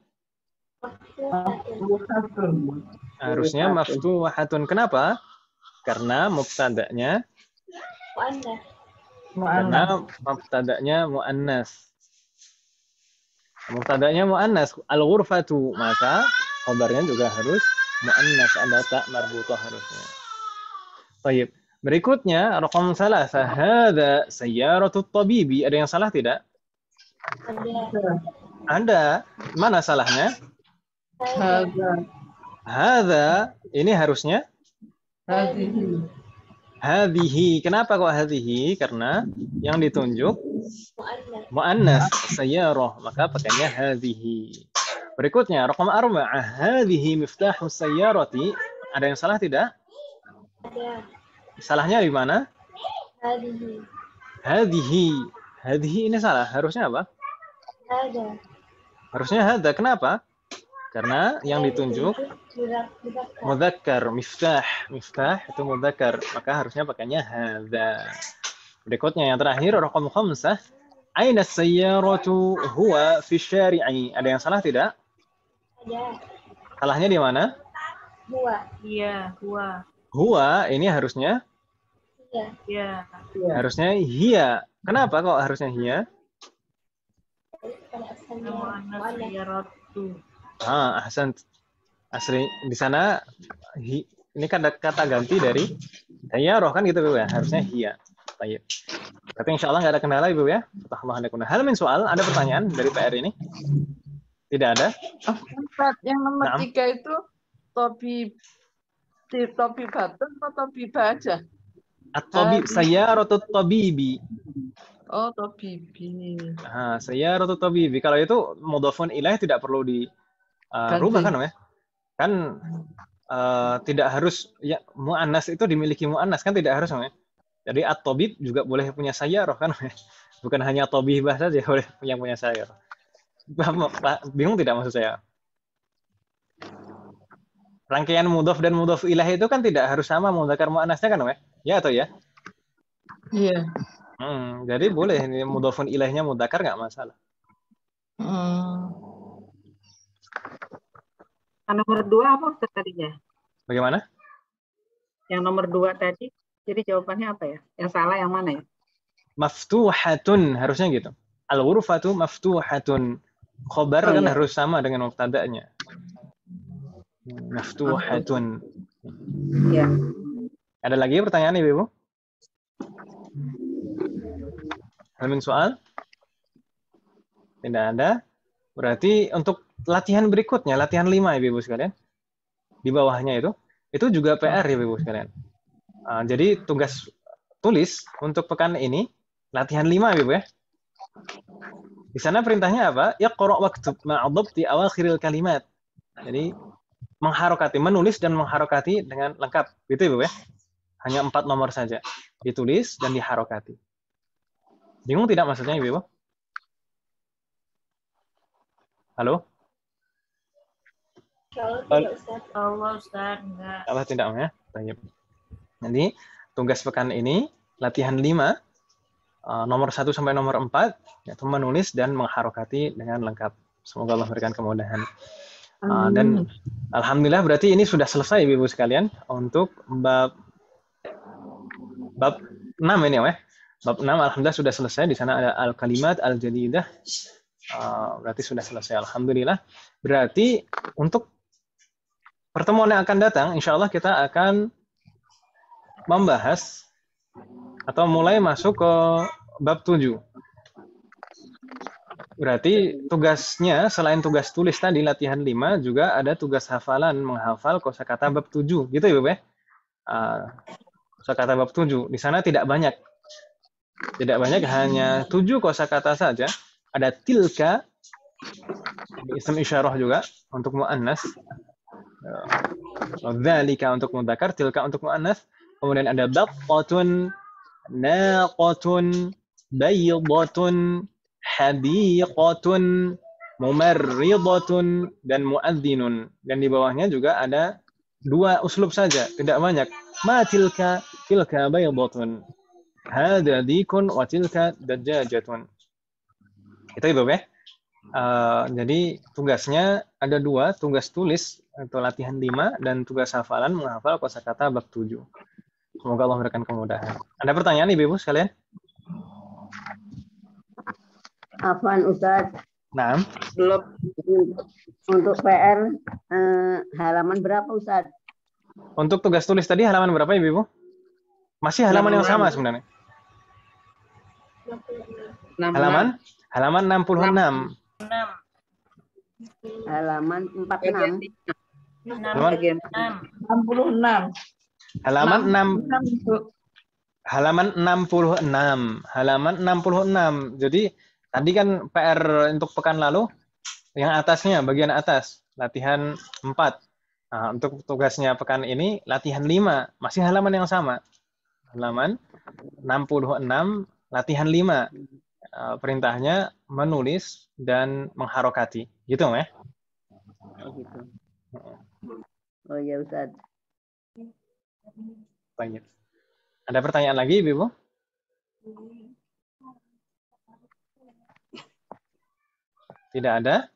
Maftuhatun. Harusnya maftuhatun. Kenapa? Karena mubtada'nya Muannas. karena mubtada'nya muannas. Mubtada'nya muannas, al-ghurfatu, maka khabarnya juga harus muannas, ada tak marbutah harusnya. Baik. Berikutnya raqam salasa, hadza sayyaratu tabibi. Ada yang salah tidak? Ada. Ada. Mana salahnya? Hadza. Hadza ini harusnya Hadhihi. hadhihi. Kenapa kok hadhihi? Karena yang ditunjuk Muannas. muannas sayyarah, maka pakainya hadhihi. Berikutnya raqam arba'ah, hadhihi miftahus sayyarati. Ada yang salah tidak? Ada. Salahnya di mana? Hadihi. Hadhihi. Hadhihi ini salah. Harusnya apa? Ada. Harusnya hadza. Kenapa? Karena yang ditunjuk mudzakkar, miftah. Miftah itu mudzakkar, maka harusnya pakainya hadza. Berikutnya yang terakhir raqam khamsah, aina as-sayyaratu huwa fi syari'i. Ada yang salah tidak? Ada. Salahnya di mana? Huwa. Iya, huwa. Huwa ini harusnya Iya. Iya. harusnya hiya. Kenapa kok harusnya hiya? Pada asalnya Muannas muannas. sayyaratu. Ah, ahsan. Asli di sana hi, ini kan ada kata ganti dari sayyarah kan gitu Bu ya. Harusnya hiya. Baik. Tapi insya Allah nggak ada kendala Ibu ya. Hal min soal, ada pertanyaan dari P R ini? Tidak ada? Ustaz, yang nomor Naam. tiga itu topi topi batun atau topi baja? At-tabib, sayyaratu tabibi. Oh, topi bi. Ah, sayyaratu tabibi. Kalau itu mudhafun ilaih tidak perlu di uh, rubah kan ya? Kan uh, tidak harus ya muannas itu dimiliki muannas kan tidak harus ya? Jadi at-tabib juga boleh punya sayyarah kan? Bukan hanya tabibah saja boleh yang punya sayyarah. Bingung tidak maksud saya? Rangkaian mudhaf dan mudhaf ilaih itu kan tidak harus sama mudzakkar muannasnya kan, ya? Ya atau ya? Iya. Hmm, jadi boleh ini mudhafun ilaihnya mudzakkar nggak masalah. Hmm. Yang nomor dua apa Ustaz tadinya? Bagaimana? Yang nomor dua tadi, jadi jawabannya apa ya? Yang salah yang mana ya? Maftuhatun harusnya gitu. Al-ghurfatu maftuhatun. khobar Oh, kan iya. harus sama dengan mubtada'nya. Maftuhatun. Ya. Ada lagi pertanyaan Ibu? Ada min soal? Tidak ada. Berarti untuk latihan berikutnya, latihan lima Ibu sekalian. Di bawahnya itu, itu juga P R ya Ibu sekalian. Uh, jadi tugas tulis untuk pekan ini latihan lima Ibu ya. Di sana perintahnya apa? Iqra' waktub ma'adhabti awakhiril kalimat. Jadi mengharokati, menulis dan mengharokati dengan lengkap. Gitu Ibu ya. Hanya empat nomor saja. Ditulis dan diharokati. Bingung tidak maksudnya Ibu? Halo? Kalau tidak Ustaz. Allah Ustaz, enggak. Allah tidak ya. Baik. Jadi tugas pekan ini latihan lima, nomor satu sampai nomor empat, yaitu menulis dan mengharokati dengan lengkap. Semoga Allah berikan kemudahan. Uh, dan alhamdulillah berarti ini sudah selesai Ibu sekalian untuk bab bab enam ini ya. Bab enam alhamdulillah sudah selesai. Di sana ada al-kalimat al-jadidah. Uh, berarti sudah selesai alhamdulillah. Berarti untuk pertemuan yang akan datang insyaallah kita akan membahas atau mulai masuk ke bab tujuh. Berarti tugasnya selain tugas tulis tadi latihan lima juga ada tugas hafalan menghafal kosakata bab tujuh gitu ya Ibu ya. Uh, kosakata bab tujuh di sana tidak banyak. Tidak banyak hanya tujuh kosakata saja. Ada tilka isim isyarah juga untuk muannas. Dzalika untuk mudzakkar, tilka untuk muannas. Kemudian ada baqatun, naqatun, baydatun, hadiqatun, mumarridatun, dan muadzinun. Dan di bawahnya juga ada dua uslub saja, tidak banyak. Ma tilka, tilka baydatun. Hada dikun wa tilka dajjajatun. Itu Ibu ya. Uh, jadi tugasnya ada dua, tugas tulis atau latihan lima dan tugas hafalan menghafal kosakata bab tujuh. Semoga Allah memberikan kemudahan. Ada pertanyaan Ibu sekalian? Afwan Ustaz. Nah. Belum. Untuk P R eh, halaman berapa Ustaz? Untuk tugas tulis tadi halaman berapa Ibu? Masih halaman yang sama sebenarnya. Halaman halaman enam puluh enam. Halaman empat puluh enam. Halaman enam puluh enam. Halaman enam. Halaman enam puluh enam. Halaman enam puluh enam. Jadi tadi kan P R untuk pekan lalu yang atasnya bagian atas latihan empat. Nah, untuk tugasnya pekan ini latihan lima, masih halaman yang sama. Halaman enam puluh enam latihan lima. Perintahnya menulis dan mengharokati. Gitu ya? Oh gitu. Oh ya Ustaz. Baik. Ada pertanyaan lagi Ibu? Tidak ada?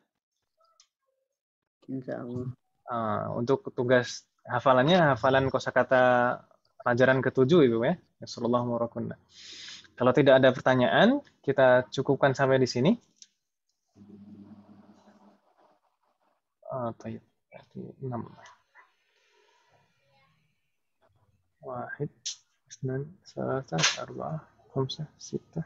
Insya Allah. Uh, untuk tugas hafalannya, hafalan kosakata pelajaran ketujuh Ibu ya. Sallallahu alaihi wasallam. Kalau tidak ada pertanyaan, kita cukupkan sampai di sini. Oh, baik. enam. Wahid, isnan, salasa, arba'ah, khamsah, sittah.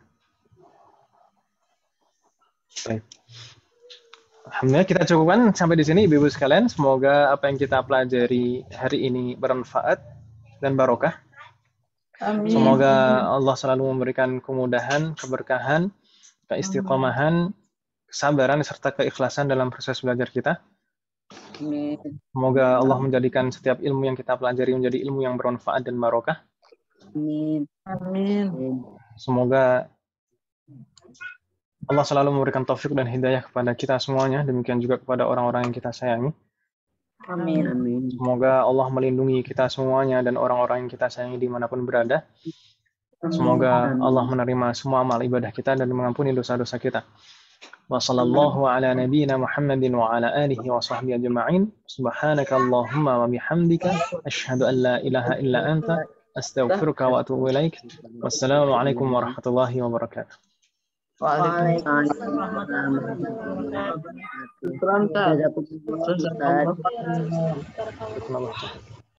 Baik. Alhamdulillah kita cukupkan sampai di sini Ibu-ibu sekalian. Semoga apa yang kita pelajari hari ini bermanfaat dan barokah. Amin. Semoga Allah selalu memberikan kemudahan, keberkahan, keistiqomahan, kesabaran serta keikhlasan dalam proses belajar kita. Amin. Semoga Allah menjadikan setiap ilmu yang kita pelajari menjadi ilmu yang bermanfaat dan barokah. Amin. Amin. Semoga Allah selalu memberikan taufik dan hidayah kepada kita semuanya, demikian juga kepada orang-orang yang kita sayangi. Amin. Amin. Semoga Allah melindungi kita semuanya dan orang-orang yang kita sayangi dimanapun berada. Semoga Allah menerima semua amal ibadah kita dan mengampuni dosa-dosa kita. Wa sallallahu ala nabiyyina Muhammadin wa ala alihi wa sahbihi ajma'in. Subhanaka Allahumma wa bihamdika asyhadu an la ilaha illa anta astaghfiruka wa atubu ilaik. Wassalamu alaikum warahmatullahi wabarakatuh. Waalaikumsalam. Ustaz. Jazakumullah, Ustaz. Subhanallah.